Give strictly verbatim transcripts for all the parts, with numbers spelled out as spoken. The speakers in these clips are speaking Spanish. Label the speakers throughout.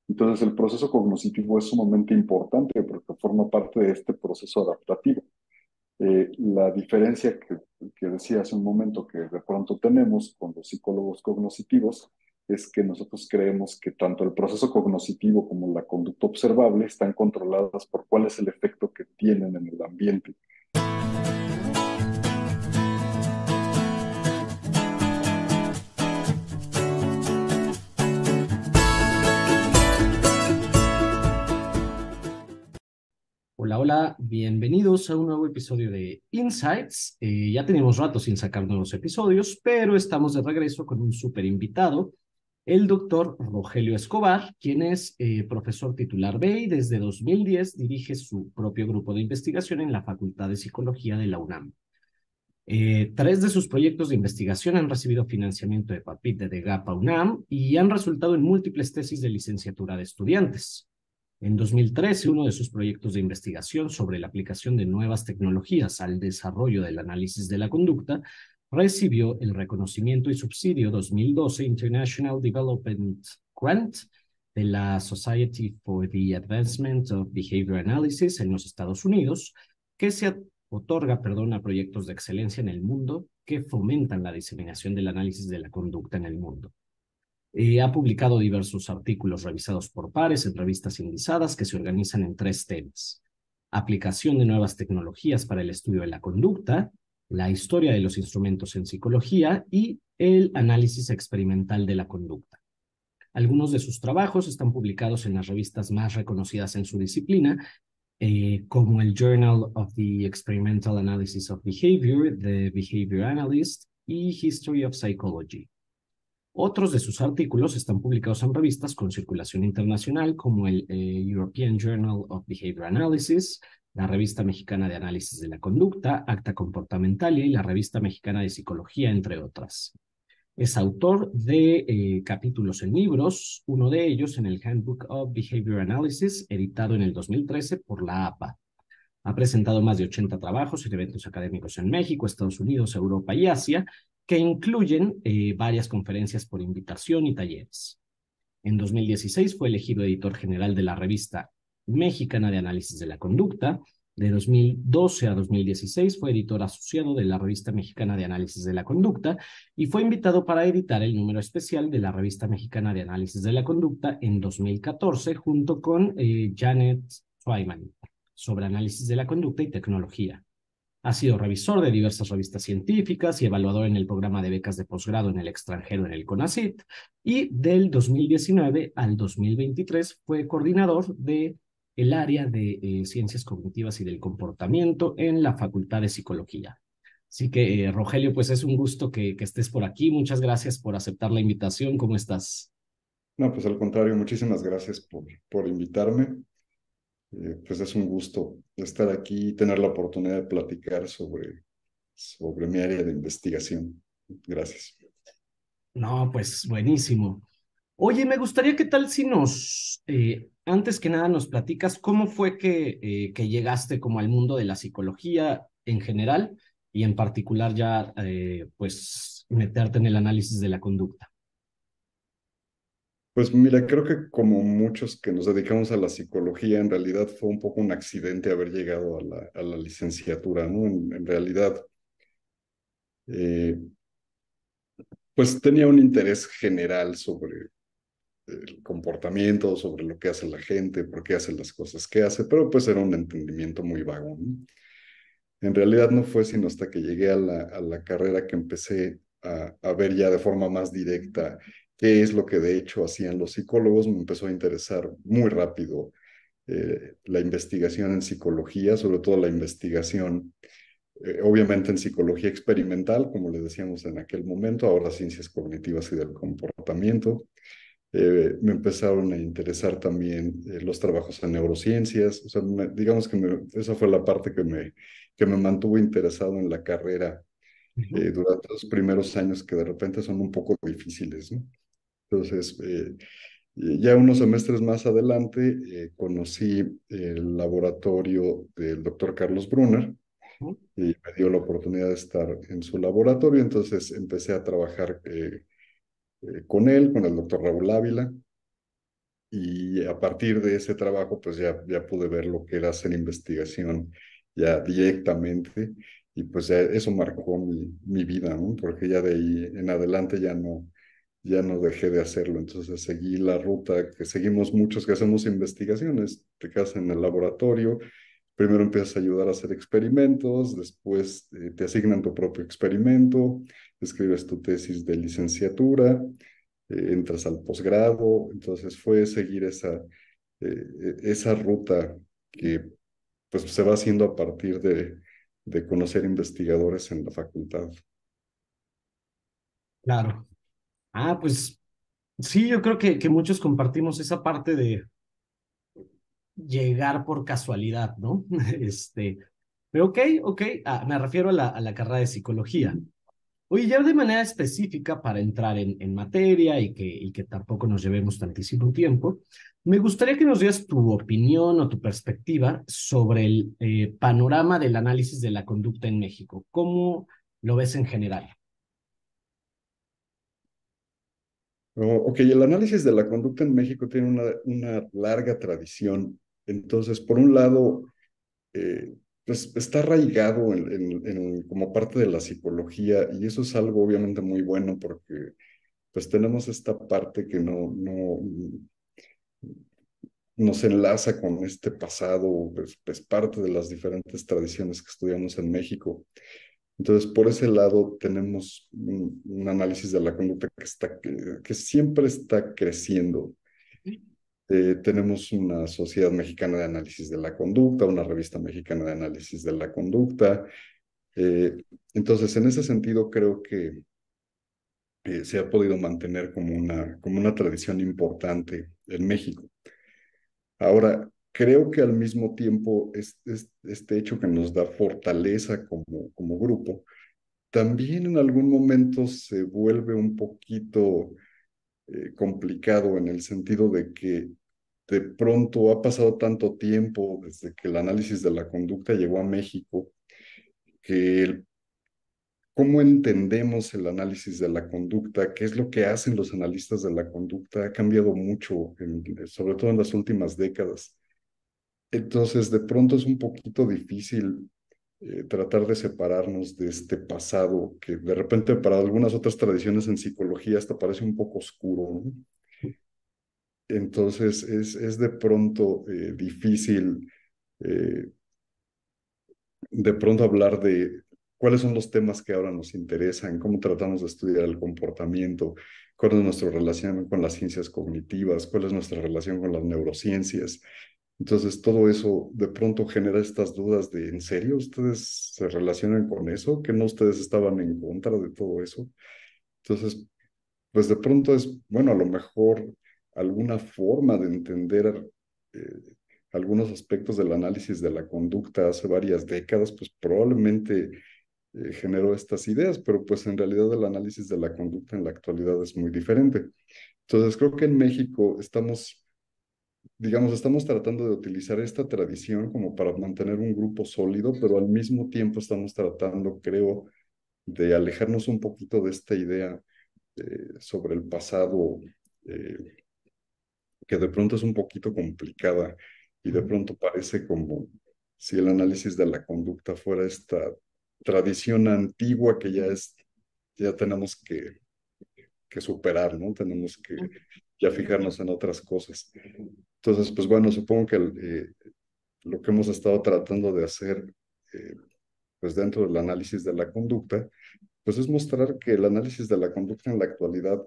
Speaker 1: Entonces, el proceso cognitivo es sumamente importante porque forma parte de este proceso adaptativo. Eh, la diferencia que, que decía hace un momento que de pronto tenemos con los psicólogos cognitivos es que nosotros creemos que tanto el proceso cognitivo como la conducta observable están controladas por cuál es el efecto que tienen en el ambiente.
Speaker 2: Hola, hola, bienvenidos a un nuevo episodio de Insights. Eh, ya tenemos rato sin sacar nuevos episodios, pero estamos de regreso con un súper invitado, el doctor Rogelio Escobar, quien es eh, profesor titular B y desde dos mil diez dirige su propio grupo de investigación en la Facultad de Psicología de la UNAM. Eh, tres de sus proyectos de investigación han recibido financiamiento de PAPIT de GAPA UNAM y han resultado en múltiples tesis de licenciatura de estudiantes. En dos mil trece, uno de sus proyectos de investigación sobre la aplicación de nuevas tecnologías al desarrollo del análisis de la conducta recibió el reconocimiento y subsidio dos mil doce International Development Grant de la Society for the Advancement of Behavior Analysis en los Estados Unidos, que se otorga, perdón, a proyectos de excelencia en el mundo que fomentan la diseminación del análisis de la conducta en el mundo. Eh, ha publicado diversos artículos revisados por pares en revistas indizadas que se organizan en tres temas: aplicación de nuevas tecnologías para el estudio de la conducta, la historia de los instrumentos en psicología y el análisis experimental de la conducta. Algunos de sus trabajos están publicados en las revistas más reconocidas en su disciplina, eh, como el Journal of the Experimental Analysis of Behavior, The Behavior Analyst y History of Psychology. Otros de sus artículos están publicados en revistas con circulación internacional como el eh, European Journal of Behavior Analysis, la Revista Mexicana de Análisis de la Conducta, Acta Comportamentalia y la Revista Mexicana de Psicología, entre otras. Es autor de eh, capítulos en libros, uno de ellos en el Handbook of Behavior Analysis, editado en el dos mil trece por la A P A. Ha presentado más de ochenta trabajos en eventos académicos en México, Estados Unidos, Europa y Asia, que incluyen eh, varias conferencias por invitación y talleres. En dos mil dieciséis fue elegido editor general de la revista Mexicana de Análisis de la Conducta. De dos mil doce a dos mil dieciséis fue editor asociado de la revista Mexicana de Análisis de la Conducta y fue invitado para editar el número especial de la revista Mexicana de Análisis de la Conducta en dos mil catorce junto con eh, Janet Twyman sobre análisis de la conducta y tecnología. Ha sido revisor de diversas revistas científicas y evaluador en el programa de becas de posgrado en el extranjero en el CONACYT, y del dos mil diecinueve al dos mil veintitrés fue coordinador de el área de eh, ciencias cognitivas y del comportamiento en la Facultad de Psicología. Así que, eh, Rogelio, pues es un gusto que, que estés por aquí. Muchas gracias por aceptar la invitación. ¿Cómo estás?
Speaker 1: No, pues al contrario, muchísimas gracias por, por invitarme. Eh, pues es un gusto estar aquí y tener la oportunidad de platicar sobre, sobre mi área de investigación. Gracias.
Speaker 2: No, pues buenísimo. Oye, me gustaría, ¿qué tal si nos, eh, antes que nada, nos platicas cómo fue que, eh, que llegaste como al mundo de la psicología en general y en particular ya, eh, pues, meterte en el análisis de la conducta?
Speaker 1: Pues mira, creo que como muchos que nos dedicamos a la psicología, en realidad fue un poco un accidente haber llegado a la, a la licenciatura, ¿no? En, en realidad, eh, pues tenía un interés general sobre el comportamiento, sobre lo que hace la gente, por qué hace las cosas que hace, pero pues era un entendimiento muy vago, ¿no? En realidad no fue sino hasta que llegué a la, a la carrera que empecé a, a ver ya de forma más directa qué es lo que de hecho hacían los psicólogos. Me empezó a interesar muy rápido eh, la investigación en psicología, sobre todo la investigación, eh, obviamente en psicología experimental, como le decíamos en aquel momento, ahora ciencias cognitivas y del comportamiento. Eh, me empezaron a interesar también eh, los trabajos en neurociencias, o sea, me, digamos que me, esa fue la parte que me, que me mantuvo interesado en la carrera
Speaker 2: Ujú.
Speaker 1: eh, durante los primeros años que de repente son un poco difíciles, ¿no? Entonces, eh, ya unos semestres más adelante eh, conocí el laboratorio del doctor Carlos Brunner
Speaker 2: Ujú.
Speaker 1: y me dio la oportunidad de estar en su laboratorio, entonces empecé a trabajar eh, eh, con él, con el doctor Raúl Ávila. y a partir de ese trabajo, pues ya, ya pude ver lo que era hacer investigación ya directamente, y pues ya eso marcó mi, mi vida, ¿no? Porque ya de ahí en adelante ya no, ya no dejé de hacerlo. Entonces seguí la ruta que seguimos muchos que hacemos investigaciones, te quedas en el laboratorio, primero empiezas a ayudar a hacer experimentos, después eh, te asignan tu propio experimento, escribes tu tesis de licenciatura, eh, entras al posgrado. Entonces fue seguir esa, eh, esa ruta que pues se va haciendo a partir de, de conocer investigadores en la facultad.
Speaker 2: Claro. Ah, pues sí, yo creo que, que muchos compartimos esa parte de llegar por casualidad, ¿no? Este, pero ok, ok, ah, me refiero a la, a la carrera de psicología. Oye, ya de manera específica para entrar en, en materia y que, y que tampoco nos llevemos tantísimo tiempo, me gustaría que nos dieras tu opinión o tu perspectiva sobre el eh, panorama del análisis de la conducta en México. ¿Cómo lo ves en general?
Speaker 1: Oh, ok, el análisis de la conducta en México tiene una, una larga tradición. Entonces, por un lado, eh, pues está arraigado en, en- en- como parte de la psicología, y eso es algo obviamente muy bueno porque pues tenemos esta parte que no, no nos enlaza con este pasado, pues, pues parte de las diferentes tradiciones que estudiamos en México. Entonces, por ese lado, tenemos un, un análisis de la conducta que, está, que, que siempre está creciendo. Eh, tenemos una Sociedad Mexicana de Análisis de la Conducta, una revista mexicana de análisis de la conducta. Eh, entonces, en ese sentido, creo que eh, se ha podido mantener como una, como una tradición importante en México. Ahora, creo que al mismo tiempo es, es- este hecho que nos da fortaleza como, como grupo, también en algún momento se vuelve un poquito eh, complicado en el sentido de que de pronto ha pasado tanto tiempo desde que el análisis de la conducta llegó a México, que el cómo entendemos el análisis de la conducta, qué es lo que hacen los analistas de la conducta, ha cambiado mucho, en- sobre todo en las últimas décadas. Entonces, de pronto es un poquito difícil eh, tratar de separarnos de este pasado que de repente para algunas otras tradiciones en psicología hasta parece un poco oscuro, ¿no? Entonces, es, es de pronto eh, difícil eh, de pronto hablar de cuáles son los temas que ahora nos interesan, cómo tratamos de estudiar el comportamiento, cuál es nuestra relación con las ciencias cognitivas, cuál es nuestra relación con las neurociencias. Entonces, todo eso de pronto genera estas dudas de, ¿en serio ustedes se relacionan con eso? ¿Que no ustedes estaban en contra de todo eso? Entonces, pues de pronto es, bueno, a lo mejor alguna forma de entender eh, algunos aspectos del análisis de la conducta hace varias décadas, pues probablemente eh, generó estas ideas, pero pues en realidad el análisis de la conducta en la actualidad es muy diferente. Entonces, creo que en México estamos digamos, estamos tratando de utilizar esta tradición como para mantener un grupo sólido, pero al mismo tiempo estamos tratando, creo, de alejarnos un poquito de esta idea eh, sobre el pasado, eh, que de pronto es un poquito complicada y de pronto parece como si el análisis de la conducta fuera esta tradición antigua que ya es, ya tenemos que, que superar, ¿no? Tenemos que ya fijarnos en otras cosas. Entonces, pues bueno, supongo que eh, lo que hemos estado tratando de hacer, eh, pues dentro del análisis de la conducta, pues es mostrar que el análisis de la conducta en la actualidad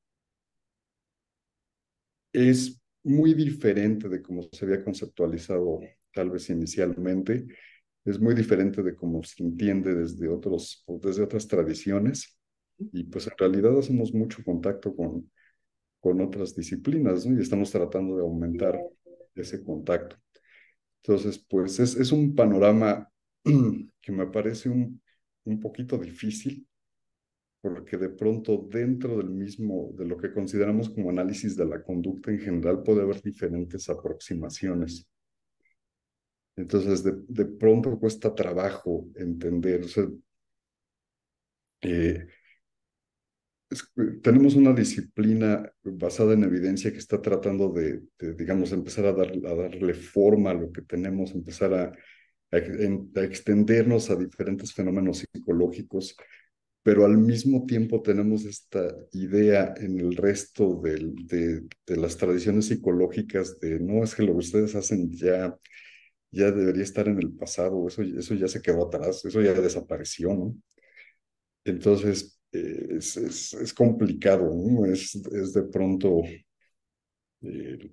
Speaker 1: es muy diferente de cómo se había conceptualizado tal vez inicialmente, es muy diferente de cómo se entiende desde otros, desde otras tradiciones, y pues en realidad hacemos mucho contacto con, con otras disciplinas, ¿no? Y estamos tratando de aumentar ese contacto. Entonces, pues es, es un panorama que me parece un, un poquito difícil, porque de pronto dentro del mismo, de lo que consideramos como análisis de la conducta en general, puede haber diferentes aproximaciones. Entonces, de, de pronto cuesta trabajo entender, o sea, eh, es- tenemos una disciplina basada en evidencia que está tratando de, de, digamos, empezar a, dar, a darle forma a lo que tenemos, empezar a, a, en- a extendernos a diferentes fenómenos psicológicos, pero al mismo tiempo tenemos esta idea en el resto del- de, de las tradiciones psicológicas de, no, es que lo que ustedes hacen ya, ya debería estar en el pasado, eso, eso ya se quedó atrás, eso ya desapareció, ¿no? Entonces, eh, es, es, es complicado, ¿no? Es, es de pronto eh,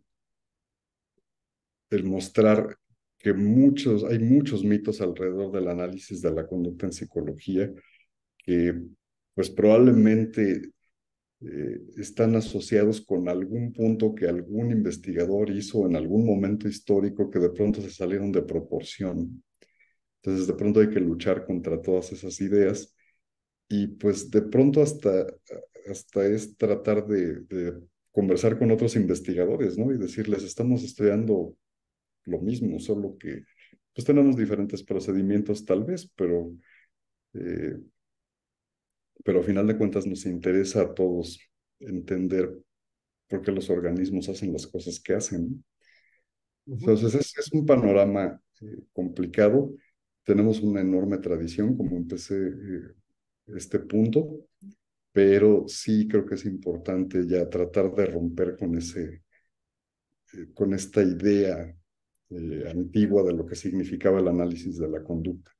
Speaker 1: el mostrar que muchos, hay muchos mitos alrededor del análisis de la conducta en psicología que pues probablemente eh, están asociados con algún punto que algún investigador hizo en algún momento histórico que de pronto se salieron de proporción. Entonces, de pronto hay que luchar contra todas esas ideas y pues de pronto hasta, hasta es tratar de, de conversar con otros investigadores, ¿no? Y decirles, estamos estudiando lo mismo, solo que pues tenemos diferentes procedimientos tal vez, pero, eh, pero a final de cuentas nos interesa a todos entender por qué los organismos hacen las cosas que hacen, ¿no?
Speaker 2: Ujú.
Speaker 1: Entonces es, es un panorama eh, complicado. Tenemos una enorme tradición, como empecé eh, este punto, pero sí creo que es importante ya tratar de romper con ese, eh, con esta idea eh, antigua de lo que significaba el análisis de la conducta.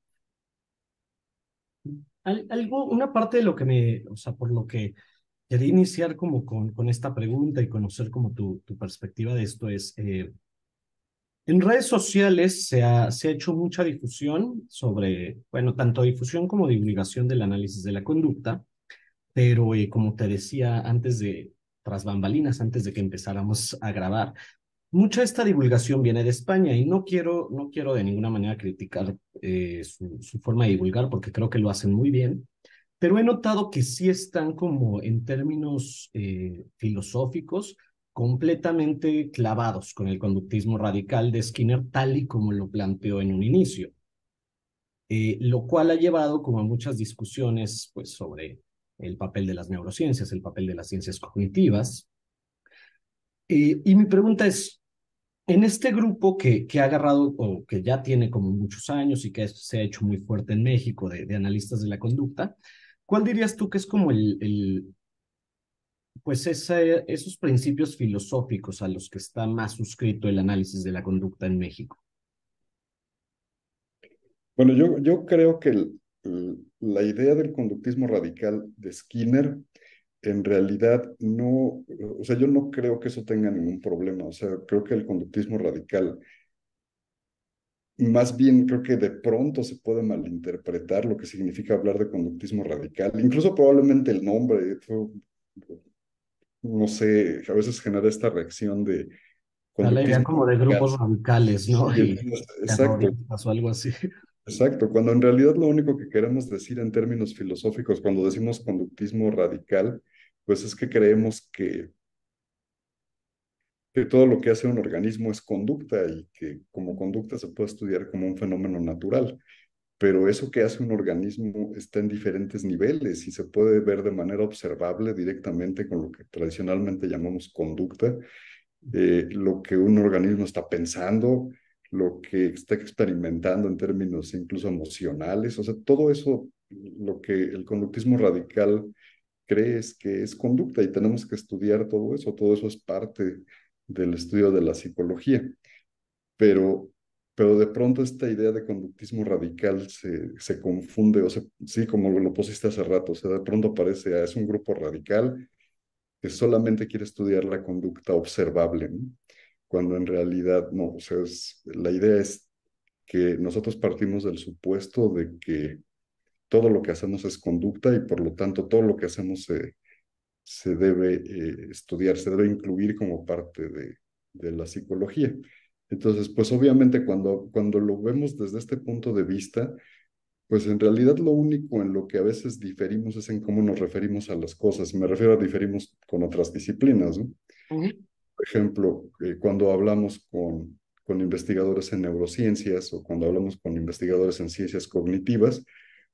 Speaker 2: Al- algo, una parte de lo que me, o sea, por lo que quería iniciar como con, con esta pregunta y conocer como tu, tu perspectiva de esto es, eh, en redes sociales se ha, se ha hecho mucha difusión sobre, bueno, tanto difusión como divulgación del análisis de la conducta, pero eh, como te decía antes de, tras bambalinas, antes de que empezáramos a grabar, mucha de esta divulgación viene de España y no quiero, no quiero de ninguna manera criticar eh, su, su forma de divulgar porque creo que lo hacen muy bien, pero he notado que sí están como en términos eh, filosóficos completamente clavados con el conductismo radical de Skinner tal y como lo planteó en un inicio, eh, lo cual ha llevado como a muchas discusiones pues sobre el papel de las neurociencias, el papel de las ciencias cognitivas. Eh, y mi pregunta es, en este grupo que, que ha agarrado o que ya tiene como muchos años y que se ha hecho muy fuerte en México de, de analistas de la conducta, ¿cuál dirías tú que es como el, el pues ese, esos principios filosóficos a los que está más suscrito el análisis de la conducta en México?
Speaker 1: Bueno, yo, yo creo que el- el- la idea del conductismo radical de Skinner en realidad no, o sea, yo no creo que eso tenga ningún problema. O sea, creo que el conductismo radical, más bien creo que de pronto se puede malinterpretar lo que significa hablar de conductismo radical. Incluso probablemente el nombre, eso, no sé, a veces genera esta reacción de
Speaker 2: Da la idea
Speaker 1: conductismo
Speaker 2: como de
Speaker 1: radical.
Speaker 2: grupos radicales,
Speaker 1: Sí,
Speaker 2: ¿no? Y
Speaker 1: es- exacto,
Speaker 2: terroristas o algo así.
Speaker 1: exacto. Cuando en realidad lo único que queremos decir en términos filosóficos, cuando decimos conductismo radical, pues es que creemos que que todo lo que hace un organismo es conducta y que como conducta se puede estudiar como un fenómeno natural. Pero eso que hace un organismo está en diferentes niveles y se puede ver de manera observable directamente con lo que tradicionalmente llamamos conducta, eh, lo que un organismo está pensando, lo que está experimentando en términos incluso emocionales, o sea, todo eso, lo que el conductismo radical cree es que es conducta y tenemos que estudiar todo eso, todo eso es parte del estudio de la psicología, pero, pero de pronto esta idea de conductismo radical se, se confunde, o sea, sí, como lo pusiste hace rato, o sea, de pronto parece, ah, es un grupo radical que solamente quiere estudiar la conducta observable, ¿no? Cuando en realidad no, o sea, es- la idea es que nosotros partimos del supuesto de que todo lo que hacemos es conducta y por lo tanto todo lo que hacemos se, se debe eh, estudiar, se debe incluir como parte de, de la psicología. Entonces, pues obviamente cuando, cuando lo vemos desde este punto de vista, pues en realidad lo único en lo que a veces diferimos es en cómo nos referimos a las cosas. Me refiero a diferimos con otras disciplinas, ¿no?
Speaker 2: Ujú.
Speaker 1: Por ejemplo, eh, cuando hablamos con, con investigadores en neurociencias o cuando hablamos con investigadores en ciencias cognitivas,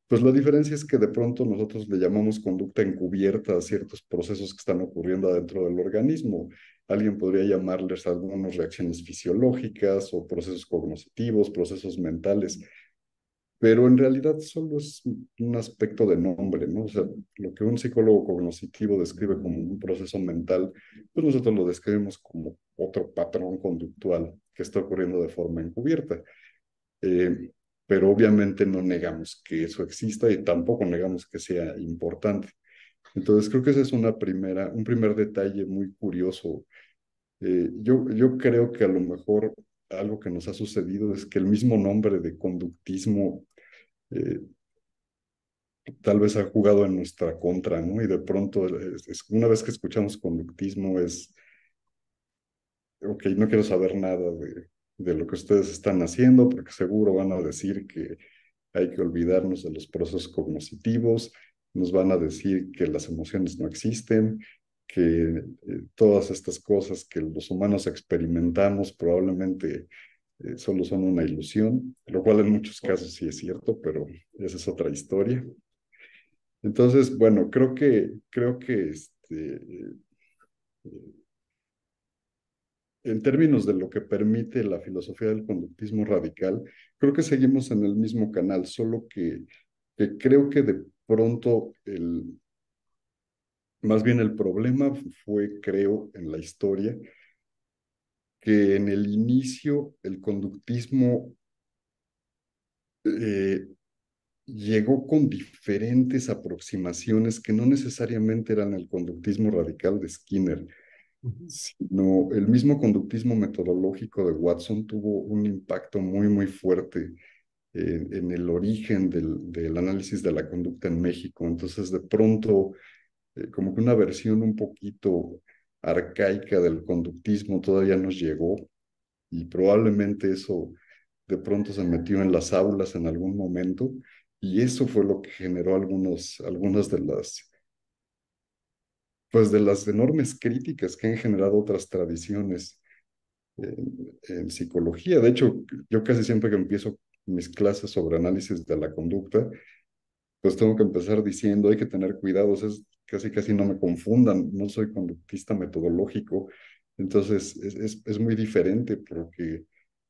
Speaker 1: Pues la diferencia es que de pronto nosotros le llamamos conducta encubierta a ciertos procesos que están ocurriendo adentro del organismo. Alguien podría llamarles algunas reacciones fisiológicas o procesos cognitivos, procesos mentales, pero en realidad solo es un aspecto de nombre, ¿no? O sea, lo que un psicólogo cognitivo describe como un proceso mental, pues nosotros lo describimos como otro patrón conductual que está ocurriendo de forma encubierta. Eh, pero obviamente no negamos que eso exista y tampoco negamos que sea importante. Entonces creo que ese es una primera, un primer detalle muy curioso. Eh, yo, yo creo que a lo mejor algo que nos ha sucedido es que el mismo nombre de conductismo eh, tal vez ha jugado en nuestra contra, ¿no? Y de pronto, es, es- una vez que escuchamos conductismo es, ok, no quiero saber nada de, de lo que ustedes están haciendo, porque seguro van a decir que hay que olvidarnos de los procesos cognitivos, nos van a decir que las emociones no existen, que eh, todas estas cosas que los humanos experimentamos probablemente eh, solo son una ilusión, lo cual en muchos casos sí es cierto, pero esa es otra historia. Entonces, bueno, creo que, creo que este, eh, en términos de lo que permite la filosofía del conductismo radical, creo que seguimos en el mismo canal, solo que, que creo que de pronto el, más bien el problema fue, creo, en la historia, que en el inicio el conductismo eh, llegó con diferentes aproximaciones que no necesariamente eran el conductismo radical de Skinner,
Speaker 2: Ujú.
Speaker 1: sino el mismo conductismo metodológico de Watson tuvo un impacto muy, muy fuerte en, en el origen del, del análisis de la conducta en México. Entonces, de pronto, eh, como que una versión un poquito arcaica del conductismo todavía nos llegó y probablemente eso de pronto se metió en las aulas en algún momento y eso fue lo que generó algunos, algunas de las, pues de las enormes críticas que han generado otras tradiciones en, en psicología. De hecho, yo casi siempre que empiezo mis clases sobre análisis de la conducta, pues tengo que empezar diciendo, hay que tener cuidados, es casi casi no me confundan, no soy conductista metodológico, entonces es, es, es muy diferente porque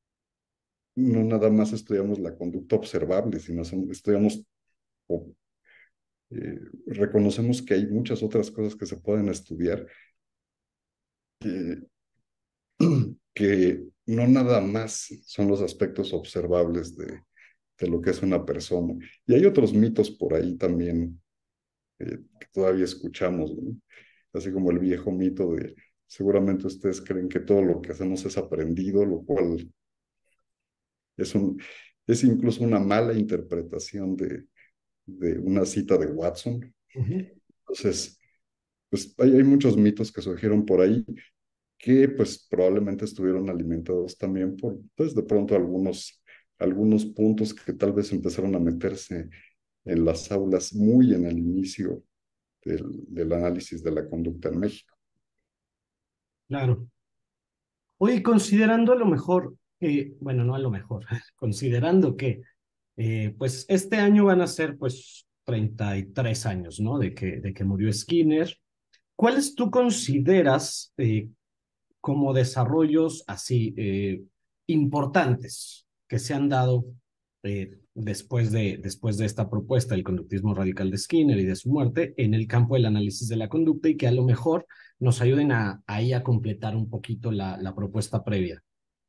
Speaker 1: no nada más estudiamos la conducta observable, sino estudiamos o eh, reconocemos que hay muchas otras cosas que se pueden estudiar que, que no nada más son los aspectos observables de, de lo que es una persona. Y hay otros mitos por ahí también eh, que todavía escuchamos, ¿no? Así como el viejo mito de seguramente ustedes creen que todo lo que hacemos es aprendido, lo cual es, un, es incluso una mala interpretación de, de una cita de Watson.
Speaker 2: Ujú.
Speaker 1: Entonces, pues hay, hay muchos mitos que surgieron por ahí que pues probablemente estuvieron alimentados también por, pues de pronto algunos, algunos puntos que tal vez empezaron a meterse en las aulas muy en el inicio del, del análisis de la conducta en México.
Speaker 2: Claro. Oye, considerando a lo mejor, que, bueno, no a lo mejor, considerando que, eh, pues este año van a ser, pues, treinta y tres años, ¿no? De que, de que murió Skinner. ¿Cuáles tú consideras eh, como desarrollos así eh, importantes que se han dado eh, después de, después de esta propuesta del conductismo radical de Skinner y de su muerte en el campo del análisis de la conducta y que a lo mejor nos ayuden a, ahí a completar un poquito la, la propuesta previa?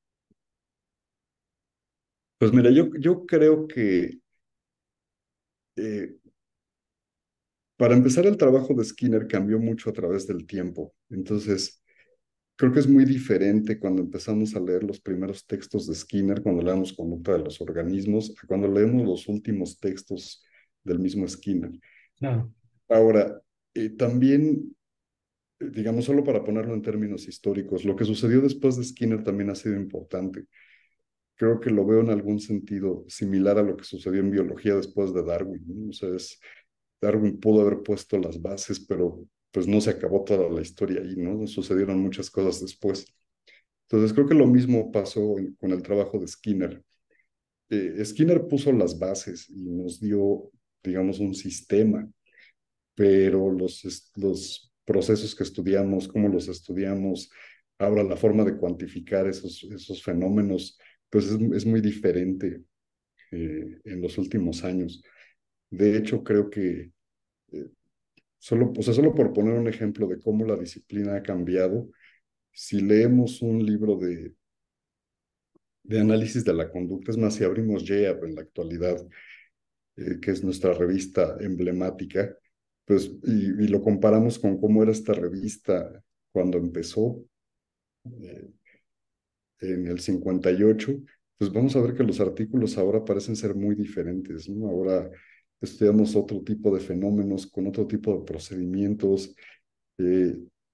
Speaker 1: Pues mira, yo, yo creo que eh, para empezar el trabajo de Skinner cambió mucho a través del tiempo. Entonces, creo que es muy diferente cuando empezamos a leer los primeros textos de Skinner, cuando leemos Conducta de los Organismos, a cuando leemos los últimos textos del mismo Skinner.
Speaker 2: Claro.
Speaker 1: Ahora, eh, también, eh, digamos, solo para ponerlo en términos históricos, lo que sucedió después de Skinner también ha sido importante. Creo que lo veo en algún sentido similar a lo que sucedió en biología después de Darwin, ¿no? O sea, es, Darwin pudo haber puesto las bases, pero pues no se acabó toda la historia ahí, ¿no? Sucedieron muchas cosas después. Entonces creo que lo mismo pasó en- con el trabajo de Skinner. Eh, Skinner puso las bases y nos dio digamos, un sistema, pero los, es- los procesos que estudiamos, cómo los estudiamos, ahora la forma de cuantificar esos, esos fenómenos, pues es, es muy diferente eh, en los últimos años. De hecho, creo que eh, solo, o sea, solo por poner un ejemplo de cómo la disciplina ha cambiado, si leemos un libro de, de análisis de la conducta, es más, si abrimos J A B en la actualidad, eh, que es nuestra revista emblemática, pues, y, y lo comparamos con cómo era esta revista cuando empezó eh, en el cincuenta y ocho, pues vamos a ver que los artículos ahora parecen ser muy diferentes, ¿no? Ahora estudiamos otro tipo de fenómenos con otro tipo de procedimientos, eh,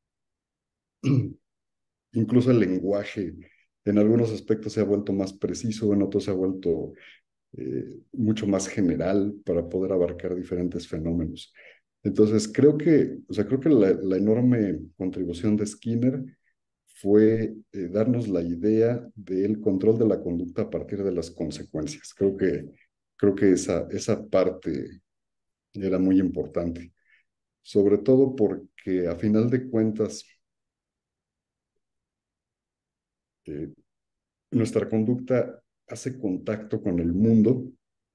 Speaker 1: incluso el lenguaje en algunos aspectos se ha vuelto más preciso, en otros se ha vuelto eh, mucho más general para poder abarcar diferentes fenómenos. Entonces, creo que, o sea, creo que la, la enorme contribución de Skinner fue eh, darnos la idea del control de la conducta a partir de las consecuencias. Creo que, creo que esa, esa parte era muy importante, sobre todo porque a final de cuentas, eh, nuestra conducta hace contacto con el mundo,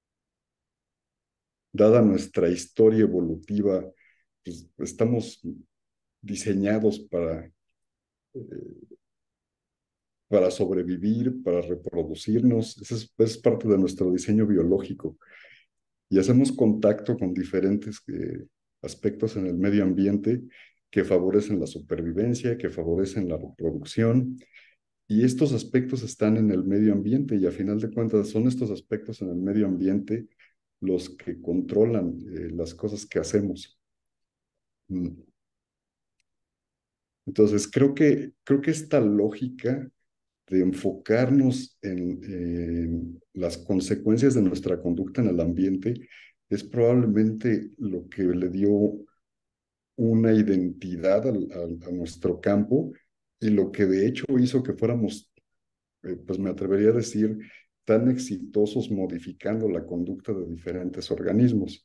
Speaker 1: dada nuestra historia evolutiva, pues estamos diseñados para, eh, para sobrevivir, para reproducirnos. Eso es, es parte de nuestro diseño biológico. Y hacemos contacto con diferentes eh, aspectos en el medio ambiente que favorecen la supervivencia, que favorecen la reproducción. Y estos aspectos están en el medio ambiente y a final de cuentas son estos aspectos en el medio ambiente los que controlan eh, las cosas que hacemos. Mm. Entonces, creo que, creo que esta lógica de enfocarnos en, en las consecuencias de nuestra conducta en el ambiente es probablemente lo que le dio una identidad al, al, a nuestro campo y lo que de hecho hizo que fuéramos, eh, pues me atrevería a decir, tan exitosos modificando la conducta de diferentes organismos.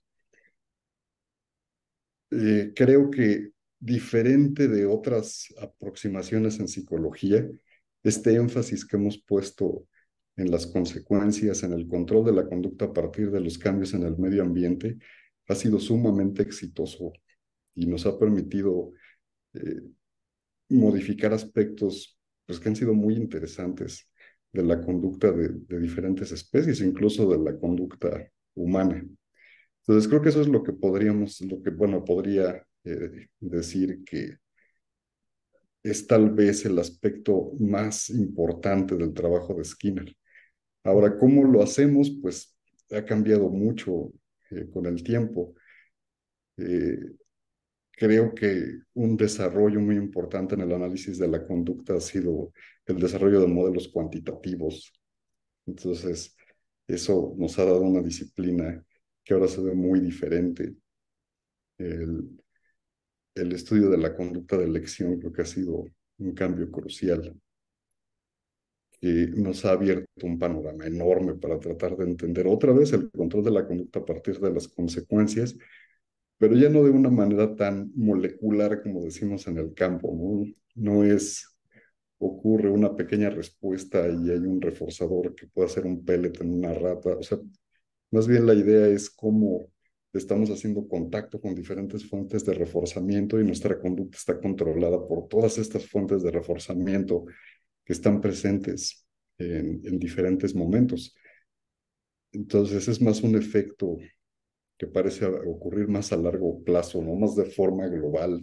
Speaker 1: Eh, creo que diferente de otras aproximaciones en psicología, este énfasis que hemos puesto en las consecuencias, en el control de la conducta a partir de los cambios en el medio ambiente, ha sido sumamente exitoso y nos ha permitido eh, modificar aspectos pues, que han sido muy interesantes de la conducta de, de diferentes especies, incluso de la conducta humana. Entonces creo que eso es lo que podríamos, lo que, bueno, podría eh, decir que es tal vez el aspecto más importante del trabajo de Skinner. Ahora, ¿cómo lo hacemos? Pues ha cambiado mucho eh, con el tiempo. Eh, Creo que un desarrollo muy importante en el análisis de la conducta ha sido el desarrollo de modelos cuantitativos. Entonces, eso nos ha dado una disciplina que ahora se ve muy diferente. El, el estudio de la conducta de elección creo que ha sido un cambio crucial que nos ha abierto un panorama enorme para tratar de entender otra vez el control de la conducta a partir de las consecuencias, pero ya no de una manera tan molecular como decimos en el campo, ¿no? No es, ocurre una pequeña respuesta y hay un reforzador que puede hacer un pellet en una rata, o sea, más bien la idea es cómo estamos haciendo contacto con diferentes fuentes de reforzamiento y nuestra conducta está controlada por todas estas fuentes de reforzamiento que están presentes en, en diferentes momentos. Entonces es más un efecto que parece ocurrir más a largo plazo, no más de forma global.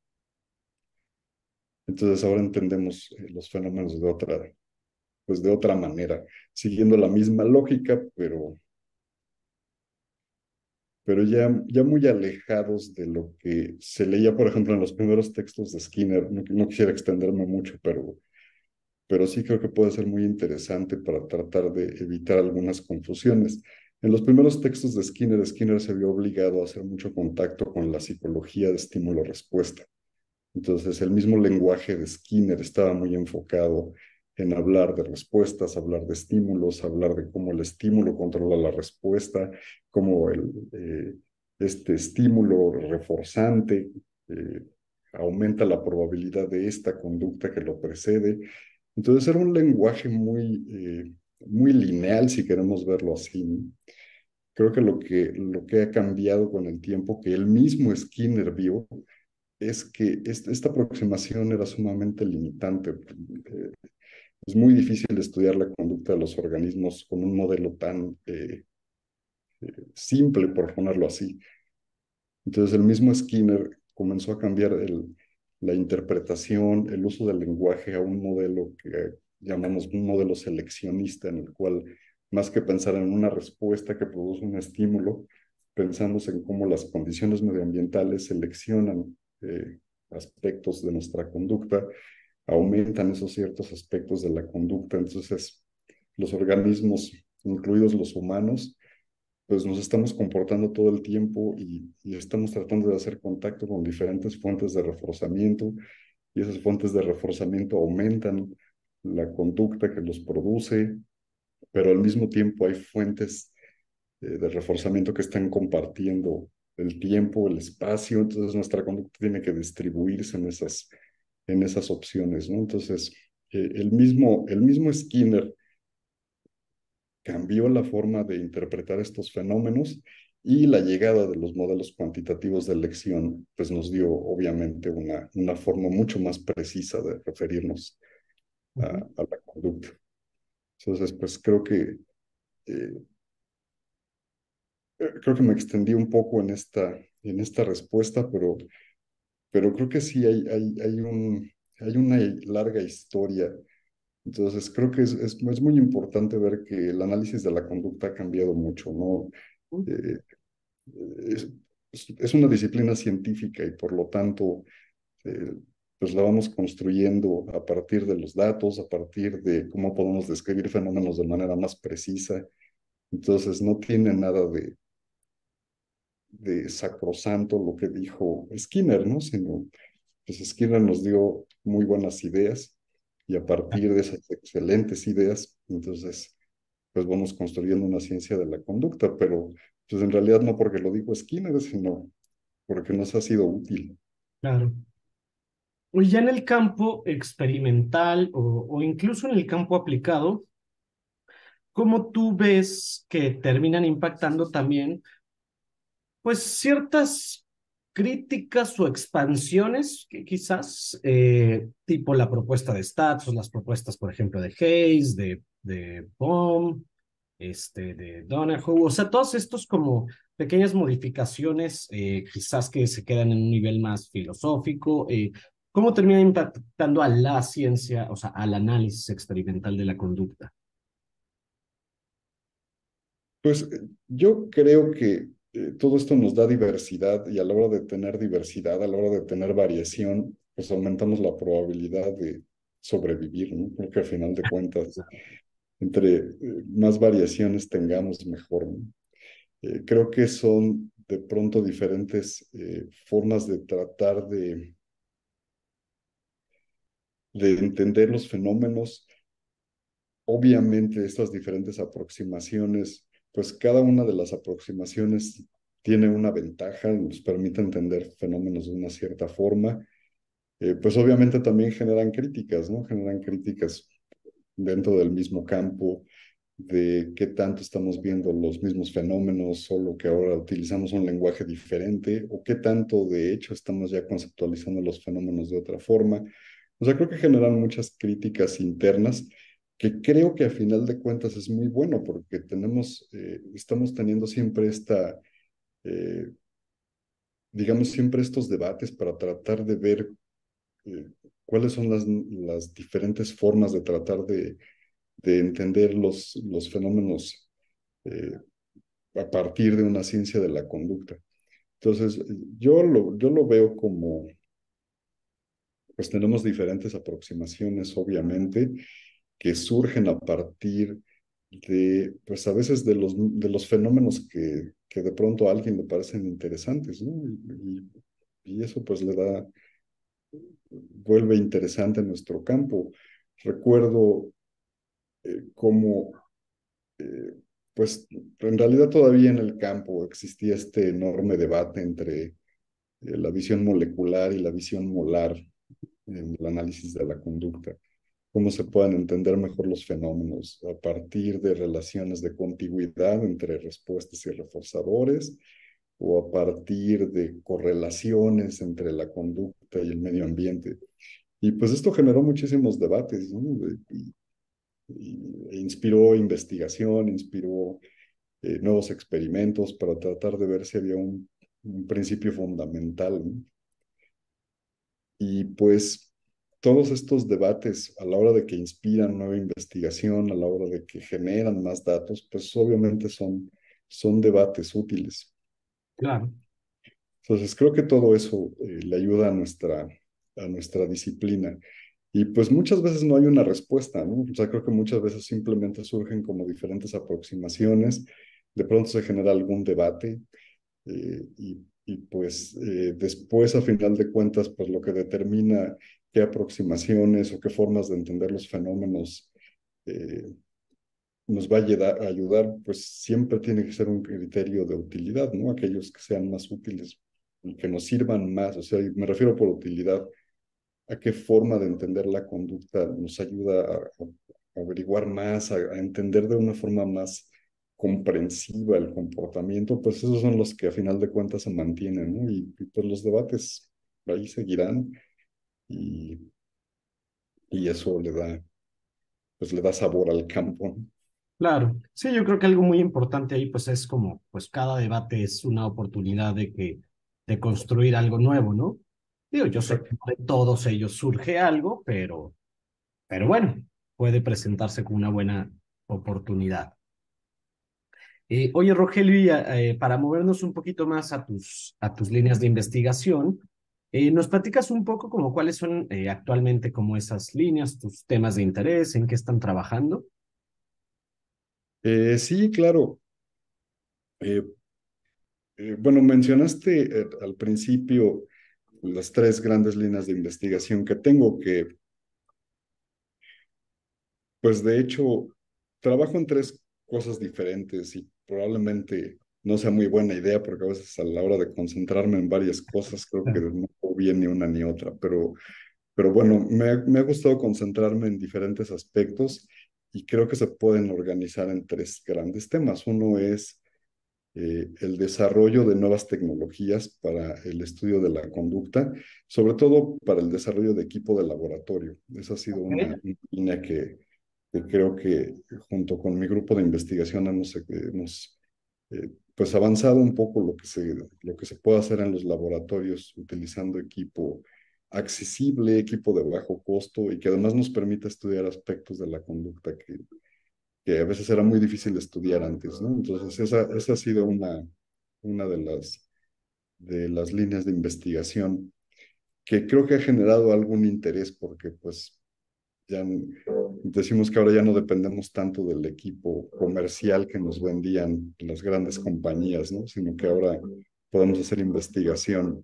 Speaker 1: Entonces ahora entendemos eh, los fenómenos de otra, pues de otra manera, siguiendo la misma lógica, pero pero ya, ya muy alejados de lo que se leía, por ejemplo, en los primeros textos de Skinner. No, no quisiera extenderme mucho, pero, pero sí creo que puede ser muy interesante para tratar de evitar algunas confusiones. En los primeros textos de Skinner, Skinner se vio obligado a hacer mucho contacto con la psicología de estímulo-respuesta. Entonces, el mismo lenguaje de Skinner estaba muy enfocado en hablar de respuestas, hablar de estímulos, hablar de cómo el estímulo controla la respuesta, cómo el, eh, este estímulo reforzante eh, aumenta la probabilidad de esta conducta que lo precede. Entonces era un lenguaje muy, eh, muy lineal, si queremos verlo así, ¿no? Creo que lo, que lo que ha cambiado con el tiempo, que el mismo Skinner vio, es que esta, esta aproximación era sumamente limitante. Eh, es muy difícil estudiar la conducta de los organismos con un modelo tan eh, simple, por ponerlo así. Entonces el mismo Skinner comenzó a cambiar el, la interpretación, el uso del lenguaje a un modelo que llamamos un modelo seleccionista, en el cual más que pensar en una respuesta que produce un estímulo, pensamos en cómo las condiciones medioambientales seleccionan eh, aspectos de nuestra conducta, aumentan esos ciertos aspectos de la conducta. Entonces, los organismos, incluidos los humanos, pues nos estamos comportando todo el tiempo y, y estamos tratando de hacer contacto con diferentes fuentes de reforzamiento y esas fuentes de reforzamiento aumentan la conducta que los produce, pero al mismo tiempo hay fuentes eh, de reforzamiento que están compartiendo el tiempo, el espacio, entonces nuestra conducta tiene que distribuirse en esas, en esas opciones, ¿no? Entonces, eh, el mismo, el mismo Skinner cambió la forma de interpretar estos fenómenos y la llegada de los modelos cuantitativos de elección pues nos dio obviamente una, una forma mucho más precisa de referirnos a,
Speaker 2: Ujú.
Speaker 1: a la conducta. Entonces, pues creo que, eh, creo que me extendí un poco en esta, en esta respuesta, pero, pero creo que sí hay, hay, hay, un, hay una larga historia. Entonces, creo que es, es, es muy importante ver que el análisis de la conducta ha cambiado mucho, ¿no? Eh, es, es una disciplina científica y por lo tanto, eh, pues la vamos construyendo a partir de los datos, a partir de cómo podemos describir fenómenos de manera más precisa. Entonces, no tiene nada de, de sacrosanto lo que dijo Skinner, ¿no? Sino, pues Skinner nos dio muy buenas ideas y a partir de esas excelentes ideas, entonces, pues vamos construyendo una ciencia de la conducta, pero pues en realidad no porque lo dijo Skinner, sino porque nos ha sido útil.
Speaker 2: Claro. O ya en el campo experimental o, o incluso en el campo aplicado, ¿cómo tú ves que terminan impactando también, pues, ciertas críticas o expansiones que quizás, eh, tipo la propuesta de Stats o las propuestas, por ejemplo, de Hayes, de, de Bohm, este, de Donahoe, o sea, todos estos como pequeñas modificaciones, eh, quizás que se quedan en un nivel más filosófico, eh, ¿cómo termina impactando a la ciencia, o sea, al análisis experimental de la conducta?
Speaker 1: Pues eh, yo creo que eh, todo esto nos da diversidad y a la hora de tener diversidad, a la hora de tener variación, pues aumentamos la probabilidad de sobrevivir, ¿no? Creo que a final de cuentas, entre eh, más variaciones tengamos, mejor, ¿no? Eh, creo que son de pronto diferentes eh, formas de tratar de, de entender los fenómenos. Obviamente, estas diferentes aproximaciones, pues cada una de las aproximaciones tiene una ventaja, nos permite entender fenómenos de una cierta forma. Eh, pues obviamente también generan críticas, ¿no? Generan críticas dentro del mismo campo de qué tanto estamos viendo los mismos fenómenos, solo que ahora utilizamos un lenguaje diferente, o qué tanto de hecho estamos ya conceptualizando los fenómenos de otra forma. O sea, creo que generan muchas críticas internas que creo que a final de cuentas es muy bueno porque tenemos, eh, estamos teniendo siempre esta, eh, digamos, siempre estos debates para tratar de ver eh, cuáles son las, las diferentes formas de tratar de, de entender los, los fenómenos eh, a partir de una ciencia de la conducta. Entonces, yo lo, yo lo veo como, pues tenemos diferentes aproximaciones, obviamente, que surgen a partir de, pues a veces de los, de los fenómenos que, que de pronto a alguien le parecen interesantes, ¿no? Y, y eso pues le da, vuelve interesante nuestro campo. recuerdo eh, cómo, eh, pues en realidad todavía en el campo existía este enorme debate entre eh, la visión molecular y la visión molar en el análisis de la conducta, cómo se puedan entender mejor los fenómenos a partir de relaciones de contigüidad entre respuestas y reforzadores o a partir de correlaciones entre la conducta y el medio ambiente. Y pues esto generó muchísimos debates, ¿no? Y, y, e inspiró investigación, inspiró eh, nuevos experimentos para tratar de ver si había un, un principio fundamental, ¿no? Y pues todos estos debates a la hora de que inspiran nueva investigación, a la hora de que generan más datos, pues obviamente son, son debates útiles.
Speaker 2: Claro,
Speaker 1: Entonces creo que todo eso eh, le ayuda a nuestra, a nuestra disciplina. Y pues muchas veces no hay una respuesta, ¿no? O sea, creo que muchas veces simplemente surgen como diferentes aproximaciones, de pronto se genera algún debate eh, y, y, pues eh, después, a final de cuentas, pues lo que determina qué aproximaciones o qué formas de entender los fenómenos eh, nos va a ayudar, a ayudar, pues siempre tiene que ser un criterio de utilidad, ¿no? Aquellos que sean más útiles y que nos sirvan más, o sea, me refiero por utilidad a qué forma de entender la conducta nos ayuda a, a averiguar más, a, a, entender de una forma más comprensiva el comportamiento, pues esos son los que a final de cuentas se mantienen, ¿no? Y, y pues los debates ahí seguirán y, y eso le da, pues le da sabor al campo, ¿no?
Speaker 2: claro. Sí, yo creo que algo muy importante ahí pues es como, pues cada debate es una oportunidad de que, de construir algo nuevo, ¿no? Digo, yo sé que
Speaker 1: Exacto.
Speaker 2: de todos ellos surge algo, pero, pero bueno, puede presentarse como una buena oportunidad. Eh, oye, Rogelio, y, eh, para movernos un poquito más a tus, a tus líneas de investigación, eh, ¿nos platicas un poco como cuáles son eh, actualmente como esas líneas, tus temas de interés, en qué están trabajando?
Speaker 1: Eh, sí, claro. Eh, eh, bueno, mencionaste eh, al principio las tres grandes líneas de investigación que tengo, que pues de hecho trabajo en tres cosas diferentes y probablemente no sea muy buena idea porque a veces a la hora de concentrarme en varias cosas creo que no hago bien ni una ni otra, pero, pero bueno, me, ha- me ha gustado concentrarme en diferentes aspectos y creo que se pueden organizar en tres grandes temas. Uno es eh, el desarrollo de nuevas tecnologías para el estudio de la conducta, sobre todo para el desarrollo de equipo de laboratorio. Esa ha sido una,
Speaker 2: Ok.
Speaker 1: una línea que, que creo que junto con mi grupo de investigación hemos, eh, hemos eh, pues avanzado un poco lo que se, lo que se puede hacer en los laboratorios utilizando equipo accesible, equipo de bajo costo y que además nos permite estudiar aspectos de la conducta que, que a veces era muy difícil estudiar antes, ¿no? Entonces, esa, esa ha sido una, una de las, de las líneas de investigación que creo que ha generado algún interés porque, pues, ya decimos que ahora ya no dependemos tanto del equipo comercial que nos vendían las grandes compañías, ¿no? Sino que ahora podemos hacer investigación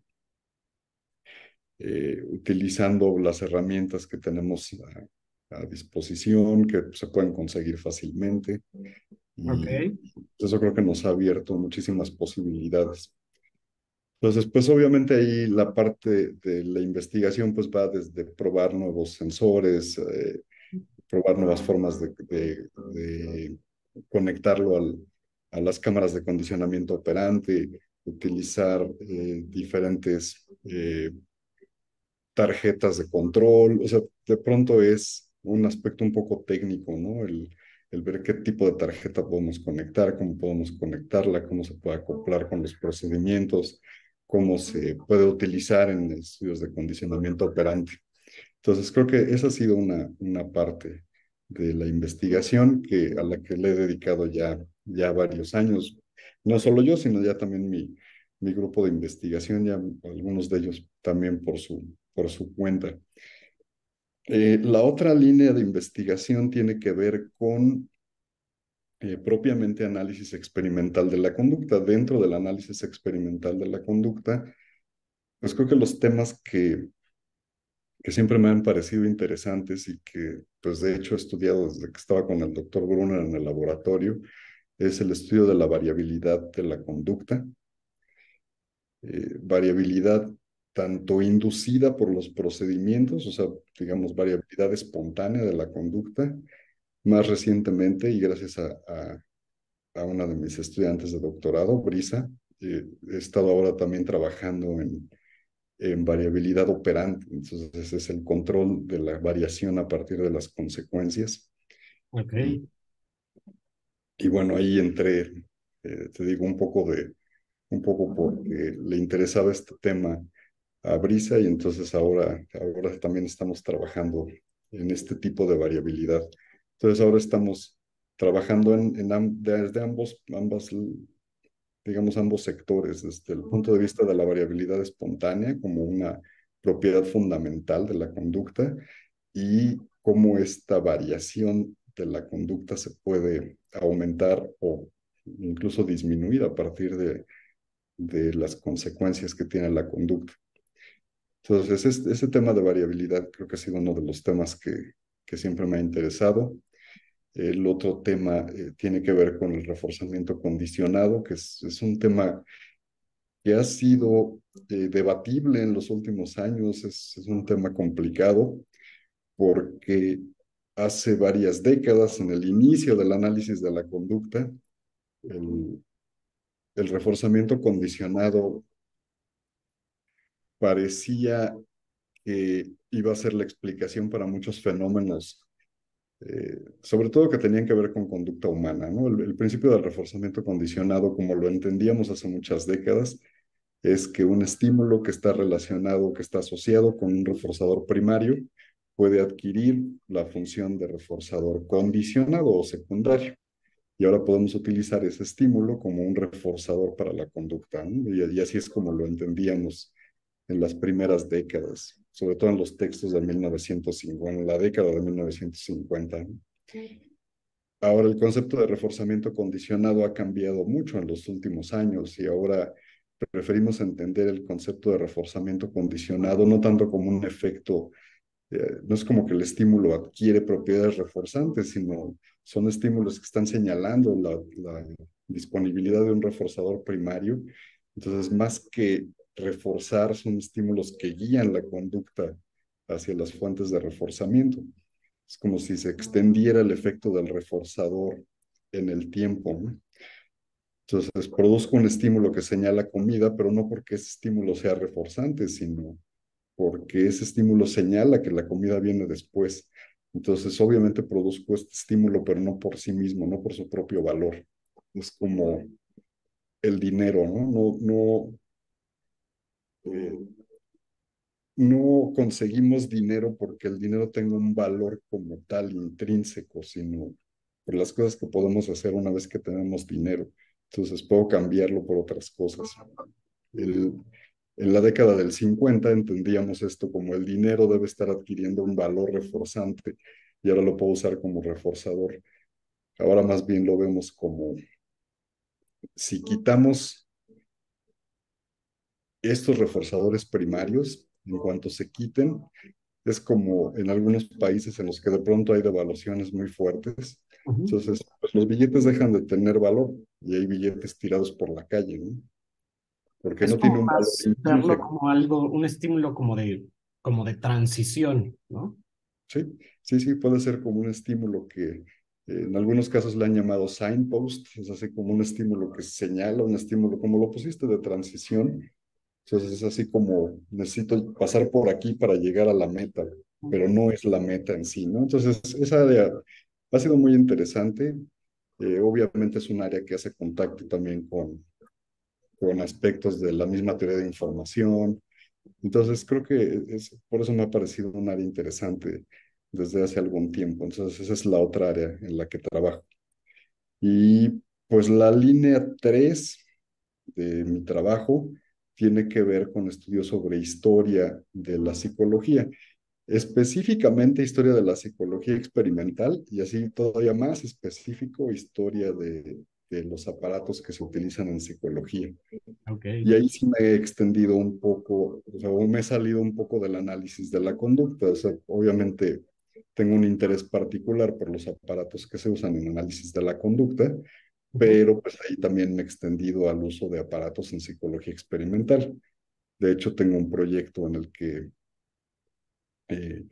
Speaker 1: eh, utilizando las herramientas que tenemos a, a disposición, que se pueden conseguir fácilmente.
Speaker 2: Ok,
Speaker 1: Y eso creo que nos ha abierto muchísimas posibilidades. Entonces, pues obviamente ahí la parte de la investigación pues va desde probar nuevos sensores, eh, probar nuevas formas de, de, de conectarlo al, a las cámaras de condicionamiento operante, utilizar eh, diferentes eh, tarjetas de control, o sea, de pronto es un aspecto un poco técnico, ¿no? El, el ver qué tipo de tarjeta podemos conectar, cómo podemos conectarla, cómo se puede acoplar con los procedimientos, cómo se puede utilizar en estudios de condicionamiento operante. Entonces, creo que esa ha sido una, una parte de la investigación que, a la que le he dedicado ya, ya varios años. No solo yo, sino ya también mi, mi grupo de investigación, ya algunos de ellos también por su, por su cuenta. Eh, la otra línea de investigación tiene que ver con eh, propiamente análisis experimental de la conducta. Dentro del análisis experimental de la conducta, pues creo que los temas que que siempre me han parecido interesantes y que, pues de hecho, he estudiado desde que estaba con el doctor Brunner en el laboratorio, es el estudio de la variabilidad de la conducta, eh, variabilidad tanto inducida por los procedimientos, o sea, digamos, variabilidad espontánea de la conducta, más recientemente, y gracias a, a, a una de mis estudiantes de doctorado, Brisa, eh, he estado ahora también trabajando en, en variabilidad operante, entonces ese es el control de la variación a partir de las consecuencias.
Speaker 2: Ok,
Speaker 1: Y, y bueno, ahí entré, eh, te digo, un poco de, un poco porque le interesaba este tema a Brisa y entonces ahora, ahora también estamos trabajando en este tipo de variabilidad. Entonces ahora estamos trabajando en, en desde ambos, ambas, digamos, ambos sectores, desde el punto de vista de la variabilidad espontánea como una propiedad fundamental de la conducta y cómo esta variación de la conducta se puede aumentar o incluso disminuir a partir de, de las consecuencias que tiene la conducta. Entonces, ese, ese tema de variabilidad creo que ha sido uno de los temas que, que siempre me ha interesado. El otro tema eh, tiene que ver con el reforzamiento condicionado, que es, es un tema que ha sido eh, debatible en los últimos años. Es, es un tema complicado porque hace varias décadas, en el inicio del análisis de la conducta, el, el reforzamiento condicionado parecía que iba a ser la explicación para muchos fenómenos, eh, sobre todo que tenían que ver con conducta humana, ¿no? El, el principio del reforzamiento condicionado, como lo entendíamos hace muchas décadas, es que un estímulo que está relacionado, que está asociado con un reforzador primario, puede adquirir la función de reforzador condicionado o secundario. Y ahora podemos utilizar ese estímulo como un reforzador para la conducta, ¿no? Y, y así es como lo entendíamos en las primeras décadas, sobre todo en los textos de mil novecientos cincuenta, en la década de mil novecientos cincuenta. ¿No? Ahora el concepto de reforzamiento condicionado ha cambiado mucho en los últimos años y ahora preferimos entender el concepto de reforzamiento condicionado no tanto como un efecto, eh, no es como que el estímulo adquiere propiedades reforzantes, sino son estímulos que están señalando la, la disponibilidad de un reforzador primario. Entonces, más que reforzar, son estímulos que guían la conducta hacia las fuentes de reforzamiento. Es como si se extendiera el efecto del reforzador en el tiempo, ¿no? Entonces, produzco un estímulo que señala comida, pero no porque ese estímulo sea reforzante, sino porque ese estímulo señala que la comida viene después. Entonces, obviamente produzco este estímulo, pero no por sí mismo, no por su propio valor. Es como el dinero, ¿no? No, no, eh, no conseguimos dinero porque el dinero tenga un valor como tal intrínseco, sino por las cosas que podemos hacer una vez que tenemos dinero. Entonces puedo cambiarlo por otras cosas. El, en la década del cincuenta entendíamos esto como el dinero debe estar adquiriendo un valor reforzante y ahora lo puedo usar como reforzador. Ahora más bien lo vemos como si quitamos estos reforzadores primarios, en cuanto se quiten, es como en algunos países en los que de pronto hay devaluaciones muy fuertes.
Speaker 2: ujú.
Speaker 1: Entonces, pues los billetes dejan de tener valor y hay billetes tirados por la calle, ¿no? Porque
Speaker 2: Es
Speaker 1: no tiene
Speaker 2: como
Speaker 1: un valor
Speaker 2: más verlo
Speaker 1: intrínseco.
Speaker 2: como algo, un estímulo como de, como de transición, ¿no?
Speaker 1: Sí, sí, sí, puede ser como un estímulo que eh, en algunos casos le han llamado signpost, es así como un estímulo que señala, un estímulo como lo pusiste de transición. Entonces es así como necesito pasar por aquí para llegar a la meta, pero no es la meta en sí, ¿no? Entonces esa área ha sido muy interesante. Eh, obviamente es un área que hace contacto también con, con aspectos de la misma teoría de información. Entonces creo que es, por eso me ha parecido un área interesante desde hace algún tiempo. Entonces esa es la otra área en la que trabajo. Y pues la línea tres de mi trabajo tiene que ver con estudios sobre historia de la psicología, específicamente historia de la psicología experimental y así todavía más específico, historia de de los aparatos que se utilizan en psicología.
Speaker 2: Ok.
Speaker 1: Y ahí sí me he extendido un poco, o sea, o me he salido un poco del análisis de la conducta. O sea, obviamente tengo un interés particular por los aparatos que se usan en análisis de la conducta,
Speaker 2: Ujú.
Speaker 1: pero pues ahí también me he extendido al uso de aparatos en psicología experimental. De hecho, tengo un proyecto en el que eh,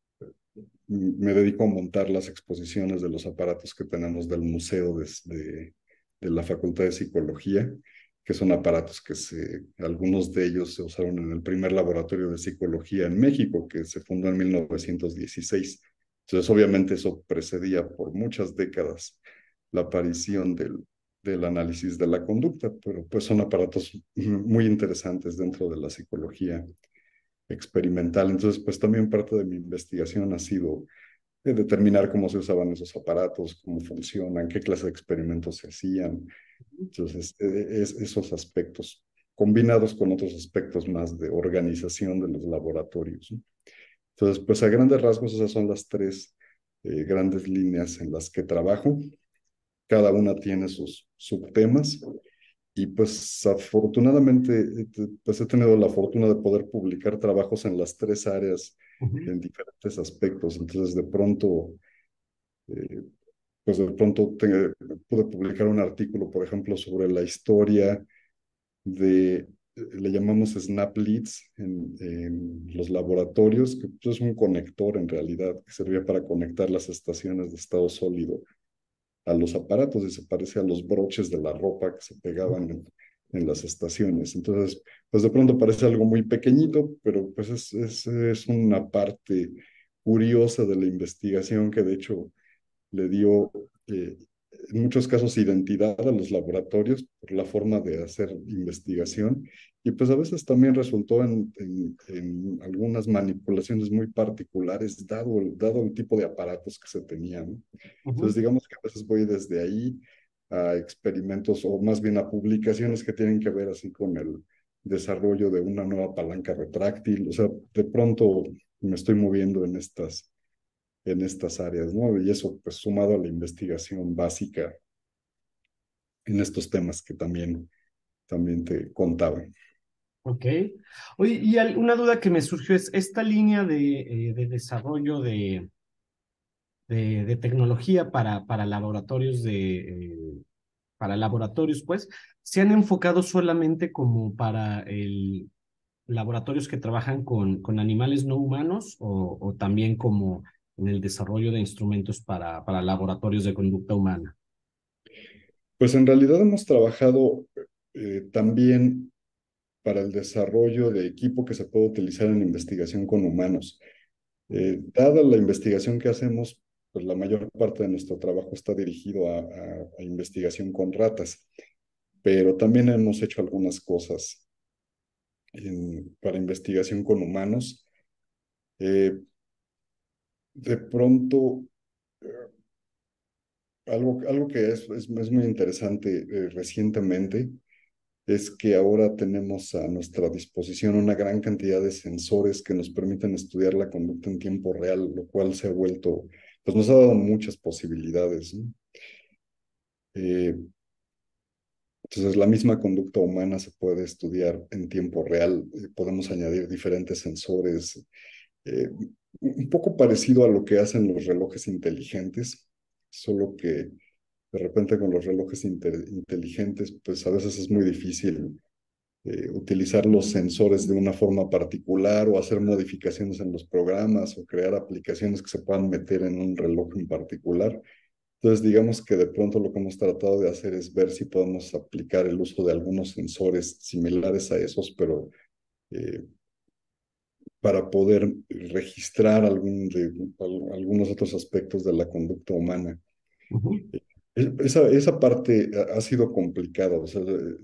Speaker 1: me dedico a montar las exposiciones de los aparatos que tenemos del museo de, de, de la Facultad de Psicología, que son aparatos que se, algunos de ellos se usaron en el primer laboratorio de psicología en México, que se fundó en mil novecientos dieciséis. Entonces, obviamente eso precedía por muchas décadas la aparición del, del análisis de la conducta, pero pues son aparatos muy interesantes dentro de la psicología experimental. Entonces, pues también parte de mi investigación ha sido de determinar cómo se usaban esos aparatos, cómo funcionan, qué clase de experimentos se hacían. Entonces, eh, es, esos aspectos combinados con otros aspectos más de organización de los laboratorios, ¿no? Entonces, pues a grandes rasgos esas son las tres eh, grandes líneas en las que trabajo. Cada una tiene sus subtemas y pues afortunadamente eh, pues he tenido la fortuna de poder publicar trabajos en las tres áreas
Speaker 2: Ujú.
Speaker 1: en diferentes aspectos. Entonces, de pronto, eh, pues de pronto te- pude publicar un artículo, por ejemplo, sobre la historia de, eh, le llamamos Snap Leads en, en los laboratorios, que pues, es un conector en realidad que servía para conectar las estaciones de estado sólido a los aparatos y se parece a los broches de la ropa que se pegaban en, en las estaciones. Entonces, pues de pronto parece algo muy pequeñito, pero pues es, es, es una parte curiosa de la investigación que de hecho le dio eh, en muchos casos identidad a los laboratorios por la forma de hacer investigación y pues a veces también resultó en, en, en algunas manipulaciones muy particulares dado, el- dado el tipo de aparatos que se tenían. Entonces
Speaker 2: Ujú.
Speaker 1: digamos que a veces voy desde ahí a experimentos o más bien a publicaciones que tienen que ver así con el desarrollo de una nueva palanca retráctil. O sea, de pronto me estoy moviendo en estas en estas áreas, ¿no? Y eso, pues, sumado a la investigación básica en estos temas que también, también te contaba.
Speaker 2: Ok. Oye, y al- una duda que me surgió es esta línea de, eh, de desarrollo de, de, de tecnología para, para laboratorios de, eh, para laboratorios, pues, ¿se han enfocado solamente como para el laboratorios que trabajan con, con animales no humanos o, o también como en el desarrollo de instrumentos para, para laboratorios de conducta humana?
Speaker 1: Pues en realidad hemos trabajado eh, también para el desarrollo de equipo que se puede utilizar en investigación con humanos. Eh, dada la investigación que hacemos, pues la mayor parte de nuestro trabajo está dirigido a, a- a investigación con ratas, pero también hemos hecho algunas cosas en- para investigación con humanos. Eh, de pronto, eh, algo, algo que es, es, es muy interesante eh, recientemente es que ahora tenemos a nuestra disposición una gran cantidad de sensores que nos permiten estudiar la conducta en tiempo real, lo cual se ha vuelto, pues nos ha dado muchas posibilidades, ¿no? Eh, entonces, la misma conducta humana se puede estudiar en tiempo real. Eh, podemos añadir diferentes sensores, eh, un poco parecido a lo que hacen los relojes inteligentes, solo que de repente con los relojes inte- inteligentes, pues a veces es muy difícil eh, utilizar los sensores de una forma particular o hacer modificaciones en los programas o crear aplicaciones que se puedan meter en un reloj en particular. Entonces, digamos que de pronto lo que hemos tratado de hacer es ver si podemos aplicar el uso de algunos sensores similares a esos, pero eh, para poder registrar algún de, al- algunos otros aspectos de la conducta humana.
Speaker 2: Ujú.
Speaker 1: E- Esa, esa parte ha, ha sido complicada. O sea, eh,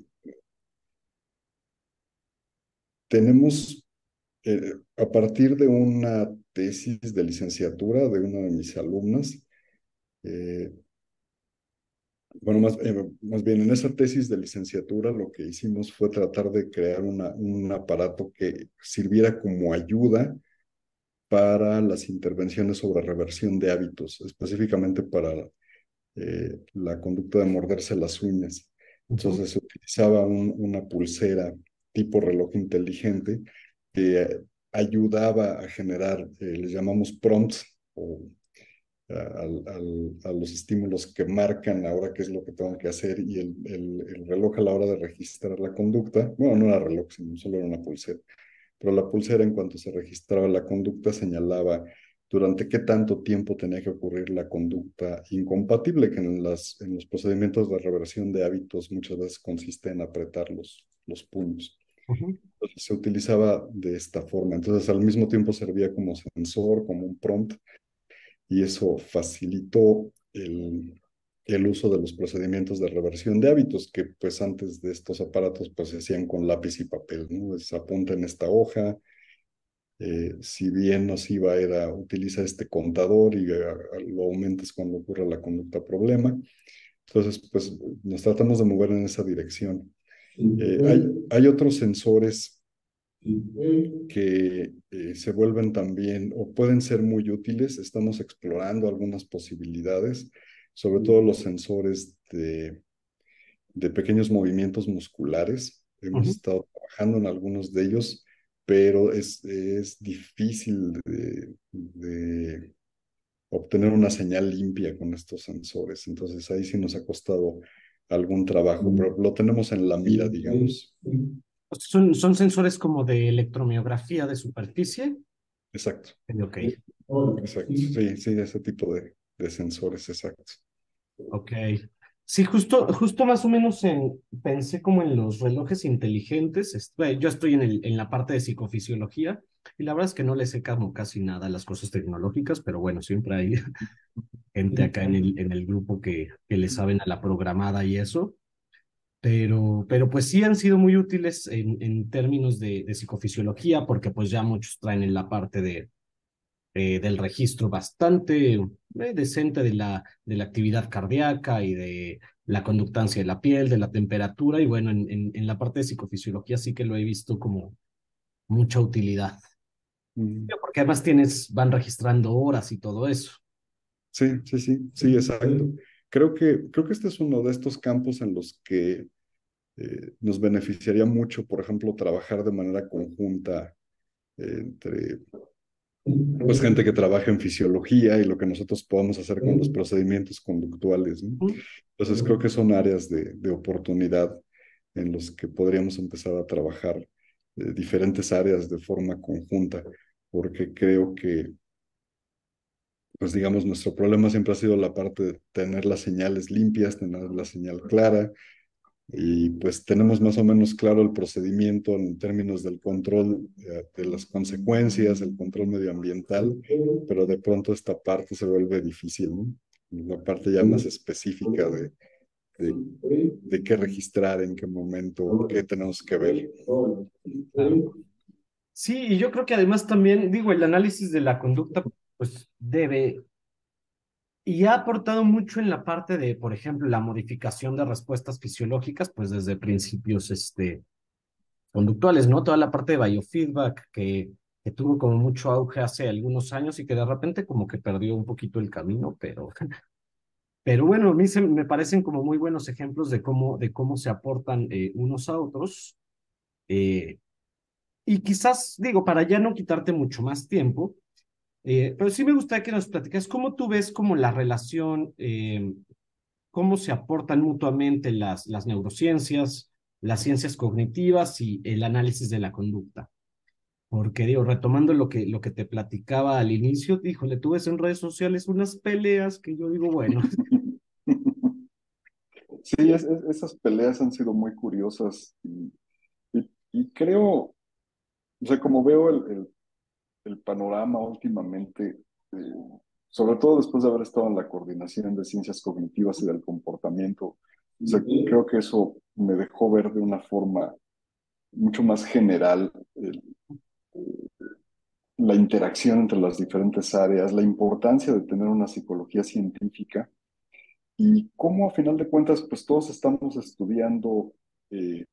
Speaker 1: tenemos, eh, a partir de una tesis de licenciatura de una de mis alumnas, eh, bueno, más, eh, más bien en esa tesis de licenciatura lo que hicimos fue tratar de crear una, un aparato que sirviera como ayuda para las intervenciones sobre reversión de hábitos, específicamente para eh, la conducta de morderse las uñas.
Speaker 2: Ujú,
Speaker 1: Entonces se utilizaba un- una pulsera tipo reloj inteligente que eh, ayudaba a generar, eh, les llamamos prompts, o a, al- al- a los estímulos que marcan ahora qué es lo que tengo que hacer, y el, el, el reloj a la hora de registrar la conducta, bueno, no era reloj, sino solo era una pulsera, pero la pulsera en cuanto se registraba la conducta señalaba durante qué tanto tiempo tenía que ocurrir la conducta incompatible, que en, las, en los procedimientos de reversión de hábitos muchas veces consiste en apretar los, los puños.
Speaker 2: ujú,
Speaker 1: Entonces se utilizaba de esta forma. Entonces al mismo tiempo servía como sensor, como un prompt, y eso facilitó el, el uso de los procedimientos de reversión de hábitos que pues antes de estos aparatos pues se hacían con lápiz y papel, ¿no? Se apunta en esta hoja, eh, si bien nociva era, utiliza este contador y eh, lo aumentas cuando ocurre la conducta problema. Entonces, pues nos tratamos de mover en esa dirección. Eh, hay, hay otros sensores que eh, se vuelven también o pueden ser muy útiles. Estamos explorando algunas posibilidades, sobre todo los sensores de, de pequeños movimientos musculares. Hemos
Speaker 2: ujú.
Speaker 1: estado trabajando en algunos de ellos, pero es, es difícil de, de obtener una señal limpia con estos sensores. Entonces ahí sí nos ha costado algún trabajo, pero lo tenemos en la mira, digamos.
Speaker 2: O sea, Son, son sensores como de electromiografía de superficie.
Speaker 1: Exacto,
Speaker 2: Ok,
Speaker 1: exacto. Sí, sí, ese tipo de, de sensores, exacto.
Speaker 2: ok. Sí, justo, justo más o menos en, pensé como en los relojes inteligentes. Estoy- yo estoy en el, en la parte de psicofisiología y la verdad es que no le sé como casi nada a las cosas tecnológicas, pero bueno, siempre hay gente acá en el, en el grupo que, que le saben a la programada y eso. Pero, pero pues sí han sido muy útiles en, en términos de, de psicofisiología, porque pues ya muchos traen en la parte de, eh, del registro bastante eh, decente de la, de la actividad cardíaca y de la conductancia de la piel, de la temperatura, y bueno, en, en, en la parte de psicofisiología sí que lo he visto como mucha utilidad.
Speaker 1: Mm.
Speaker 2: Porque además tienes, van registrando horas y todo eso.
Speaker 1: Sí, sí, sí, sí, exacto. Creo que, creo que este es uno de estos campos en los que eh, nos beneficiaría mucho, por ejemplo, trabajar de manera conjunta eh, entre pues, gente que trabaja en fisiología y lo que nosotros podamos hacer con los procedimientos conductuales, ¿no?
Speaker 2: ¿Mm?
Speaker 1: Entonces creo que son áreas de, de oportunidad en los que podríamos empezar a trabajar eh, diferentes áreas de forma conjunta, porque creo que, pues digamos, nuestro problema siempre ha sido la parte de tener las señales limpias, tener la señal clara, y pues tenemos más o menos claro el procedimiento en términos del control eh, de las consecuencias, el control medioambiental, pero de pronto esta parte se vuelve difícil, ¿no? La parte ya más específica de, de, de qué registrar, en qué momento, qué tenemos que ver.
Speaker 2: Claro. Sí, y yo creo que además también, digo, el análisis de la conducta, pues debe y ha aportado mucho en la parte de, por ejemplo, la modificación de respuestas fisiológicas, pues desde principios este, conductuales, ¿no? Toda la parte de biofeedback que, que tuvo como mucho auge hace algunos años y que de repente como que perdió un poquito el camino, pero, pero bueno, a mí se, me parecen como muy buenos ejemplos de cómo, de cómo se aportan eh, unos a otros. eh, y quizás, digo, para ya no quitarte mucho más tiempo, eh, pero sí me gustaría que nos platicas cómo tú ves como la relación eh, cómo se aportan mutuamente las, las neurociencias, las ciencias cognitivas y el análisis de la conducta. Porque digo, retomando lo que, lo que te platicaba al inicio, híjole, tú ves en redes sociales unas peleas que yo digo, bueno,
Speaker 1: Sí, es- es- esas peleas han sido muy curiosas y, y- y creo, o sea, como veo el, el- el panorama últimamente, eh, sobre todo después de haber estado en la coordinación de ciencias cognitivas y del comportamiento, o sea, creo que eso me dejó ver de una forma mucho más general el- la interacción entre las diferentes áreas, la importancia de tener una psicología científica y cómo a final de cuentas, pues todos estamos estudiando eh,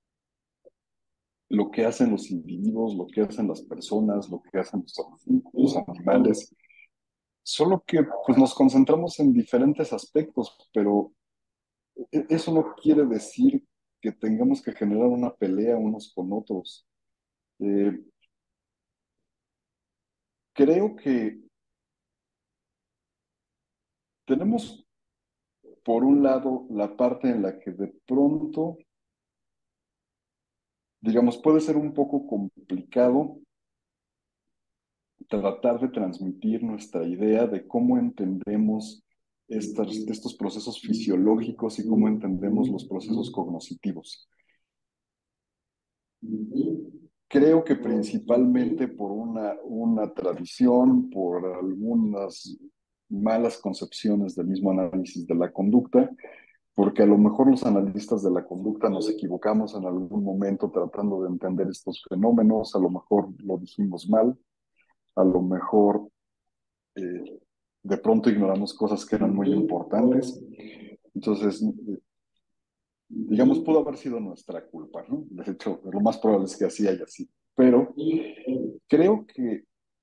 Speaker 1: lo que hacen los individuos, lo que hacen las personas, lo que hacen los, los animales. Solo que pues, nos concentramos en diferentes aspectos, pero e- eso no quiere decir que tengamos que generar una pelea unos con otros. Eh, Creo que tenemos, por un lado, la parte en la que de pronto, digamos, puede ser un poco complicado tratar de transmitir nuestra idea de cómo entendemos estas- estos procesos fisiológicos y cómo entendemos los procesos cognitivos. Creo que principalmente por una, una tradición, por algunas malas concepciones del mismo análisis de la conducta, porque a lo mejor los analistas de la conducta nos equivocamos en algún momento tratando de entender estos fenómenos, a lo mejor lo dijimos mal, a lo mejor eh, de pronto ignoramos cosas que eran muy importantes. Entonces, digamos, pudo haber sido nuestra culpa, ¿no? De hecho, lo más probable es que así haya sido. Pero creo que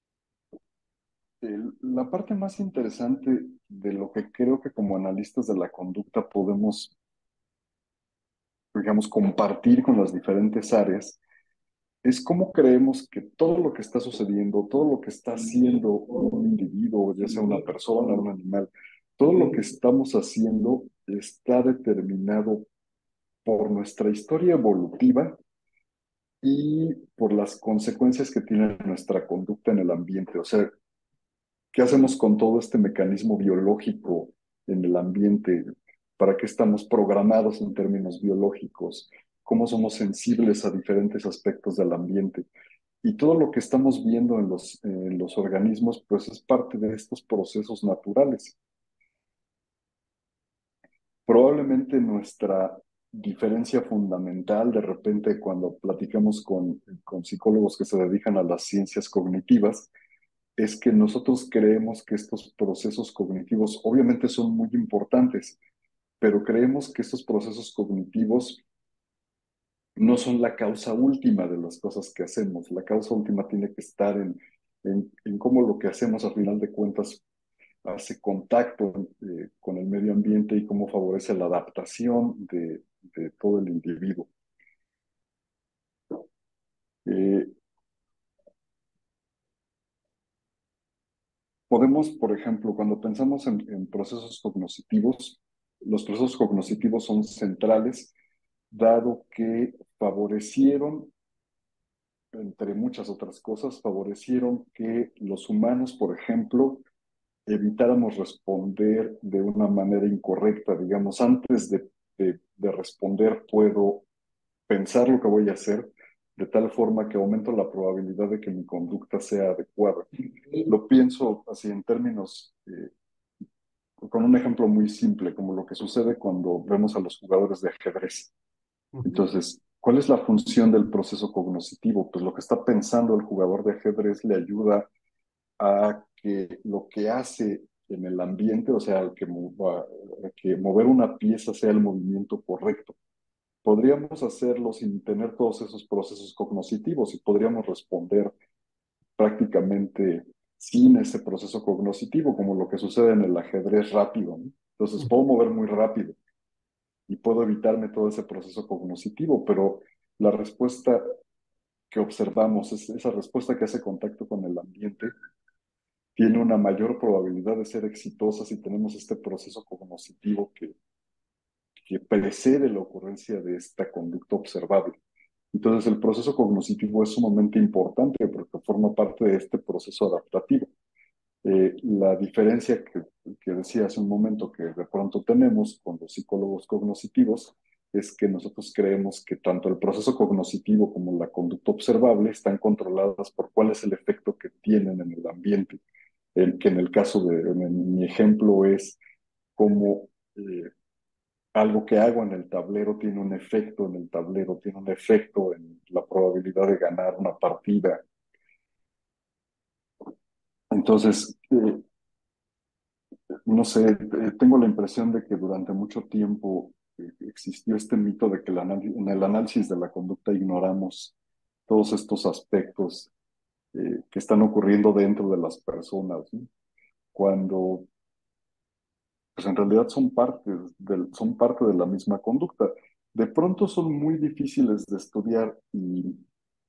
Speaker 1: el- la parte más interesante de lo que creo que como analistas de la conducta podemos, digamos, compartir con las diferentes áreas es cómo creemos que todo lo que está sucediendo, todo lo que está haciendo un individuo, ya sea una persona, un animal, todo lo que estamos haciendo está determinado por nuestra historia evolutiva y por las consecuencias que tiene nuestra conducta en el ambiente. O sea, ¿qué hacemos con todo este mecanismo biológico en el ambiente? ¿Para qué estamos programados en términos biológicos? ¿Cómo somos sensibles a diferentes aspectos del ambiente? Y todo lo que estamos viendo en los, en los organismos, pues es parte de estos procesos naturales. Probablemente nuestra diferencia fundamental, de repente cuando platicamos con, con psicólogos que se dedican a las ciencias cognitivas, es que nosotros creemos que estos procesos cognitivos obviamente son muy importantes, pero creemos que estos procesos cognitivos no son la causa última de las cosas que hacemos. La causa última tiene que estar en, en, en cómo lo que hacemos a final de cuentas hace contacto eh, con el medio ambiente y cómo favorece la adaptación de, de todo el individuo. Eh, Podemos, por ejemplo, cuando pensamos en, en procesos cognitivos, los procesos cognitivos son centrales, dado que favorecieron, entre muchas otras cosas, favorecieron que los humanos, por ejemplo, evitáramos responder de una manera incorrecta. Digamos, antes de, de, de responder, puedo pensar lo que voy a hacer de tal forma que aumento la probabilidad de que mi conducta sea adecuada. Lo pienso así en términos, eh, con un ejemplo muy simple, como lo que sucede cuando vemos a los jugadores de ajedrez.
Speaker 2: Ujú,
Speaker 1: Entonces, ¿cuál es la función del proceso cognitivo? Pues lo que está pensando el jugador de ajedrez le ayuda a que lo que hace en el ambiente, o sea, que, mova- que mover una pieza sea el movimiento correcto. Podríamos hacerlo sin tener todos esos procesos cognitivos y podríamos responder prácticamente sin ese proceso cognitivo, como lo que sucede en el ajedrez rápido, ¿no? Entonces puedo
Speaker 2: ujú,
Speaker 1: mover muy rápido y puedo evitarme todo ese proceso cognitivo, pero la respuesta que observamos, es esa respuesta que hace contacto con el ambiente, tiene una mayor probabilidad de ser exitosa si tenemos este proceso cognitivo que, que precede la ocurrencia de esta conducta observable. Entonces, el proceso cognitivo es sumamente importante porque forma parte de este proceso adaptativo. Eh, la diferencia que, que decía hace un momento que de pronto tenemos con los psicólogos cognitivos es que nosotros creemos que tanto el proceso cognitivo como la conducta observable están controladas por cuál es el efecto que tienen en el ambiente. El, que en el caso de en mi ejemplo es cómo eh, algo que hago en el tablero tiene un efecto en el tablero, tiene un efecto en la probabilidad de ganar una partida. Entonces, eh, no sé, eh, tengo la impresión de que durante mucho tiempo eh, existió este mito de que el anal- en el análisis de la conducta ignoramos todos estos aspectos eh, que están ocurriendo dentro de las personas, ¿no? cuando pues en realidad son parte del, son parte de la misma conducta. De pronto son muy difíciles de estudiar y,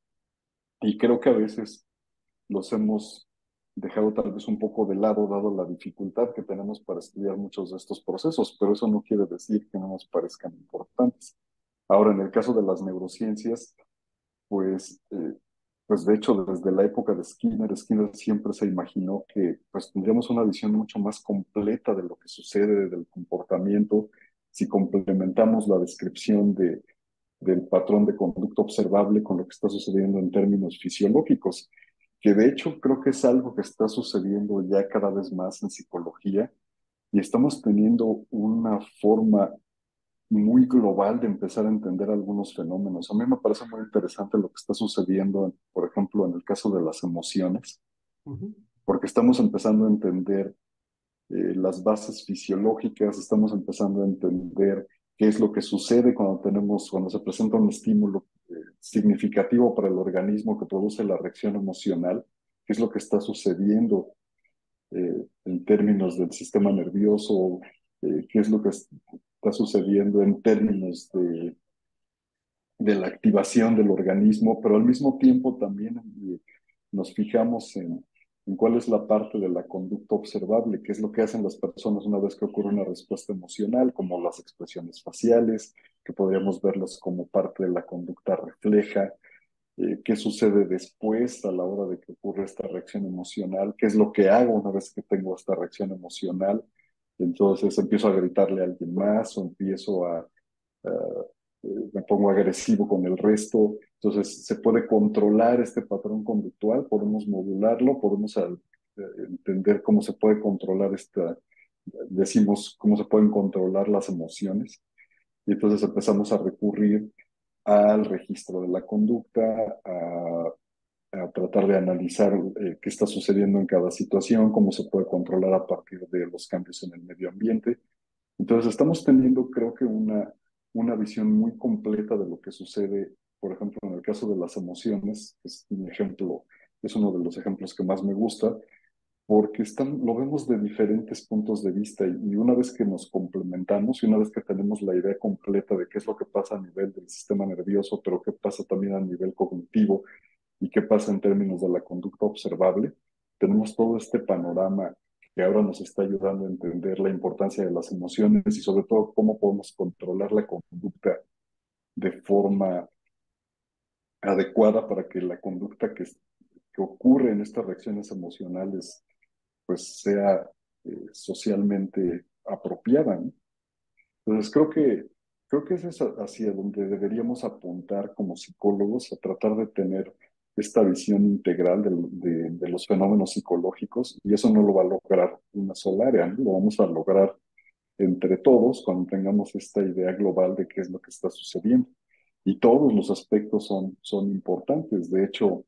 Speaker 1: y creo que a veces los hemos dejado tal vez un poco de lado, dado la dificultad que tenemos para estudiar muchos de estos procesos, pero eso no quiere decir que no nos parezcan importantes. Ahora, en el caso de las neurociencias, pues, eh, pues de hecho, desde la época de Skinner, Skinner siempre se imaginó que pues tendríamos una visión mucho más completa de lo que sucede, del comportamiento, si complementamos la descripción de, del patrón de conducta observable con lo que está sucediendo en términos fisiológicos, que de hecho creo que es algo que está sucediendo ya cada vez más en psicología y estamos teniendo una forma muy global de empezar a entender algunos fenómenos. A mí me parece muy interesante lo que está sucediendo, por ejemplo, en el caso de las emociones,
Speaker 2: Ujú.
Speaker 1: porque estamos empezando a entender eh, las bases fisiológicas, estamos empezando a entender qué es lo que sucede cuando tenemos, cuando se presenta un estímulo eh, significativo para el organismo que produce la reacción emocional, qué es lo que está sucediendo eh, en términos del sistema nervioso, eh, qué es lo que está sucediendo en términos de, de la activación del organismo, pero al mismo tiempo también eh, nos fijamos en, en cuál es la parte de la conducta observable, qué es lo que hacen las personas una vez que ocurre una respuesta emocional, como las expresiones faciales, que podríamos verlas como parte de la conducta refleja, eh, qué sucede después a la hora de que ocurre esta reacción emocional, qué es lo que hago una vez que tengo esta reacción emocional. Entonces empiezo a gritarle a alguien más o empiezo a, a eh, me pongo agresivo con el resto. Entonces se puede controlar este patrón conductual, podemos modularlo, podemos al, eh, entender cómo se puede controlar esta, decimos, cómo se pueden controlar las emociones. Y entonces empezamos a recurrir al registro de la conducta, a, a tratar de analizar eh, qué está sucediendo en cada situación, cómo se puede controlar a partir de los cambios en el medio ambiente. Entonces estamos teniendo, creo que, una, una visión muy completa de lo que sucede, por ejemplo, en el caso de las emociones, que es un ejemplo, es uno de los ejemplos que más me gusta, porque están, lo vemos de diferentes puntos de vista y, y una vez que nos complementamos y una vez que tenemos la idea completa de qué es lo que pasa a nivel del sistema nervioso, pero qué pasa también a nivel cognitivo y qué pasa en términos de la conducta observable, tenemos todo este panorama que ahora nos está ayudando a entender la importancia de las emociones y sobre todo cómo podemos controlar la conducta de forma adecuada para que la conducta que, que ocurre en estas reacciones emocionales pues sea eh, socialmente apropiada, ¿no? Entonces creo que, creo que es hacia donde deberíamos apuntar como psicólogos, a tratar de tener esta visión integral de, de, de los fenómenos psicológicos y eso no lo va a lograr una sola área, ¿no? Lo vamos a lograr entre todos cuando tengamos esta idea global de qué es lo que está sucediendo. Y todos los aspectos son, son importantes. De hecho,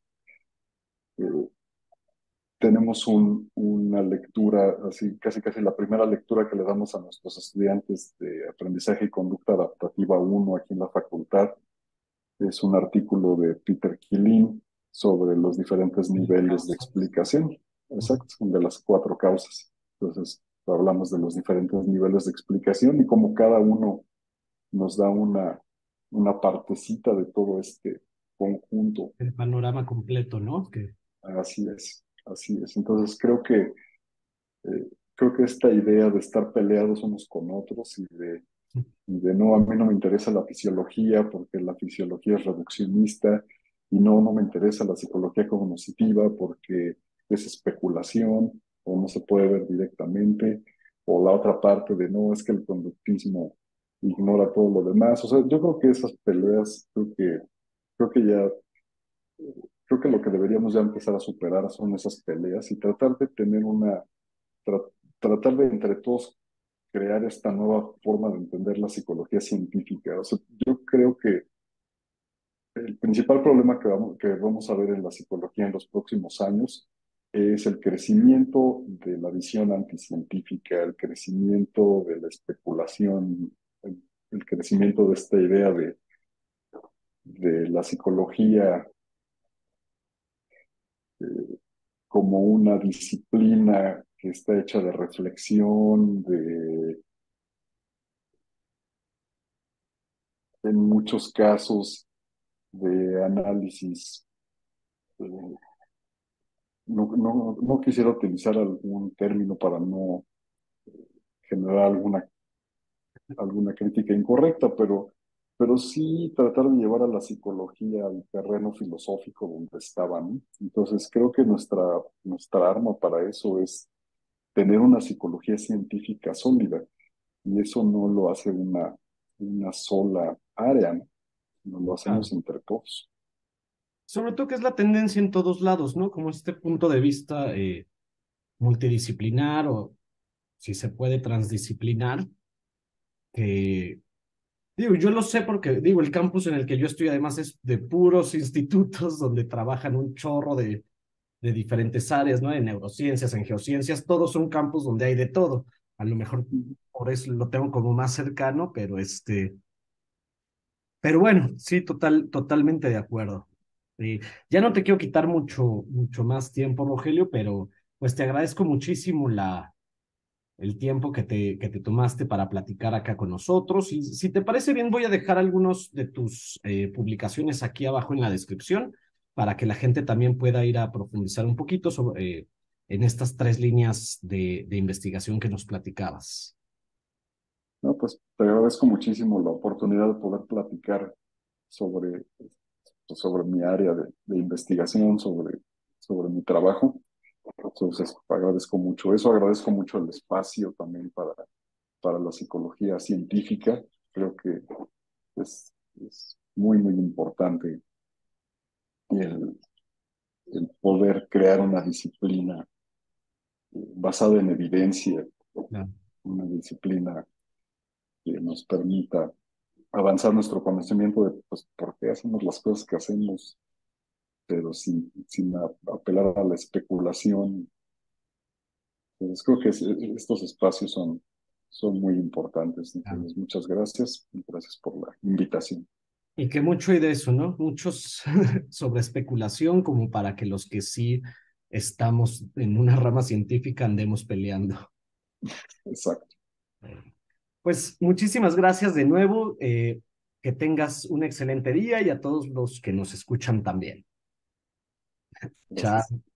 Speaker 1: eh, tenemos un, una lectura, así casi casi la primera lectura que le damos a nuestros estudiantes de aprendizaje y conducta adaptativa uno aquí en la facultad. Es un artículo de Peter Kilin sobre los diferentes
Speaker 2: El
Speaker 1: niveles de
Speaker 2: causas.
Speaker 1: explicación,
Speaker 2: Ujú.
Speaker 1: exacto, de las cuatro causas. Entonces, hablamos de los diferentes niveles de explicación y cómo cada uno nos da una, una partecita de todo este conjunto.
Speaker 2: El panorama completo, ¿no? Que
Speaker 1: Así es, así es. Entonces, creo que Eh, creo que esta idea de estar peleados unos con otros y de, y de no, a mí no me interesa la fisiología porque la fisiología es reduccionista y no, no me interesa la psicología cognitiva porque es especulación o no se puede ver directamente, o la otra parte de no, es que el conductismo ignora todo lo demás. O sea, yo creo que esas peleas, creo que, creo que ya, creo que lo que deberíamos ya empezar a superar son esas peleas y tratar de tener una tra- tratar de entre todos crear esta nueva forma de entender la psicología científica. O sea, yo creo que el principal problema que vamos, que vamos a ver en la psicología en los próximos años es el crecimiento de la visión anticientífica, el crecimiento de la especulación, el, el crecimiento de esta idea de, de la psicología eh, como una disciplina que está hecha de reflexión, de, en muchos casos, de análisis. eh, no, no, no quisiera utilizar algún término para no generar alguna, alguna crítica incorrecta, pero, pero sí tratar de llevar a la psicología al terreno filosófico donde estaban. Entonces, creo que nuestra, nuestra arma para eso es tener una psicología científica sólida, y eso no lo hace una, una sola área, ¿no? No lo
Speaker 2: Claro.
Speaker 1: hacemos entre todos.
Speaker 2: Sobre todo que es la tendencia en todos lados, ¿no? Como este punto de vista eh, multidisciplinar o si se puede transdisciplinar, que digo, yo lo sé porque digo, el campus en el que yo estoy además es de puros institutos donde trabajan un chorro de, de diferentes áreas, ¿no? En neurociencias, en geociencias, todos son campus donde hay de todo. A lo mejor por eso lo tengo como más cercano, pero este, pero bueno, sí, total, totalmente de acuerdo. Eh, ya no te quiero quitar mucho, mucho más tiempo, Rogelio, pero pues te agradezco muchísimo la, el tiempo que te, que te tomaste para platicar acá con nosotros. Y si te parece bien, voy a dejar algunos de tus eh, publicaciones aquí abajo en la descripción para que la gente también pueda ir a profundizar un poquito sobre, eh, en estas tres líneas de, de investigación que nos platicabas.
Speaker 1: No, pues te agradezco muchísimo la oportunidad de poder platicar sobre, sobre mi área de, de investigación, sobre, sobre mi trabajo. Entonces, agradezco mucho eso, agradezco mucho el espacio también para, para la psicología científica. Creo que es, es muy, muy importante el, el poder crear una disciplina eh, basada en evidencia,
Speaker 2: Claro.
Speaker 1: una disciplina que nos permita avanzar nuestro conocimiento de pues, por qué hacemos las cosas que hacemos, pero sin, sin a- apelar a la especulación. Entonces, creo que es- estos espacios son, son muy importantes.
Speaker 2: Claro.
Speaker 1: Entonces, muchas gracias y gracias por la invitación.
Speaker 2: Y que mucho hay de eso, ¿no? Muchos sobre especulación, como para que los que sí estamos en una rama científica andemos peleando.
Speaker 1: Exacto.
Speaker 2: Pues muchísimas gracias de nuevo. Eh, que tengas un excelente día y a todos los que nos escuchan también. Chao.
Speaker 1: Gracias.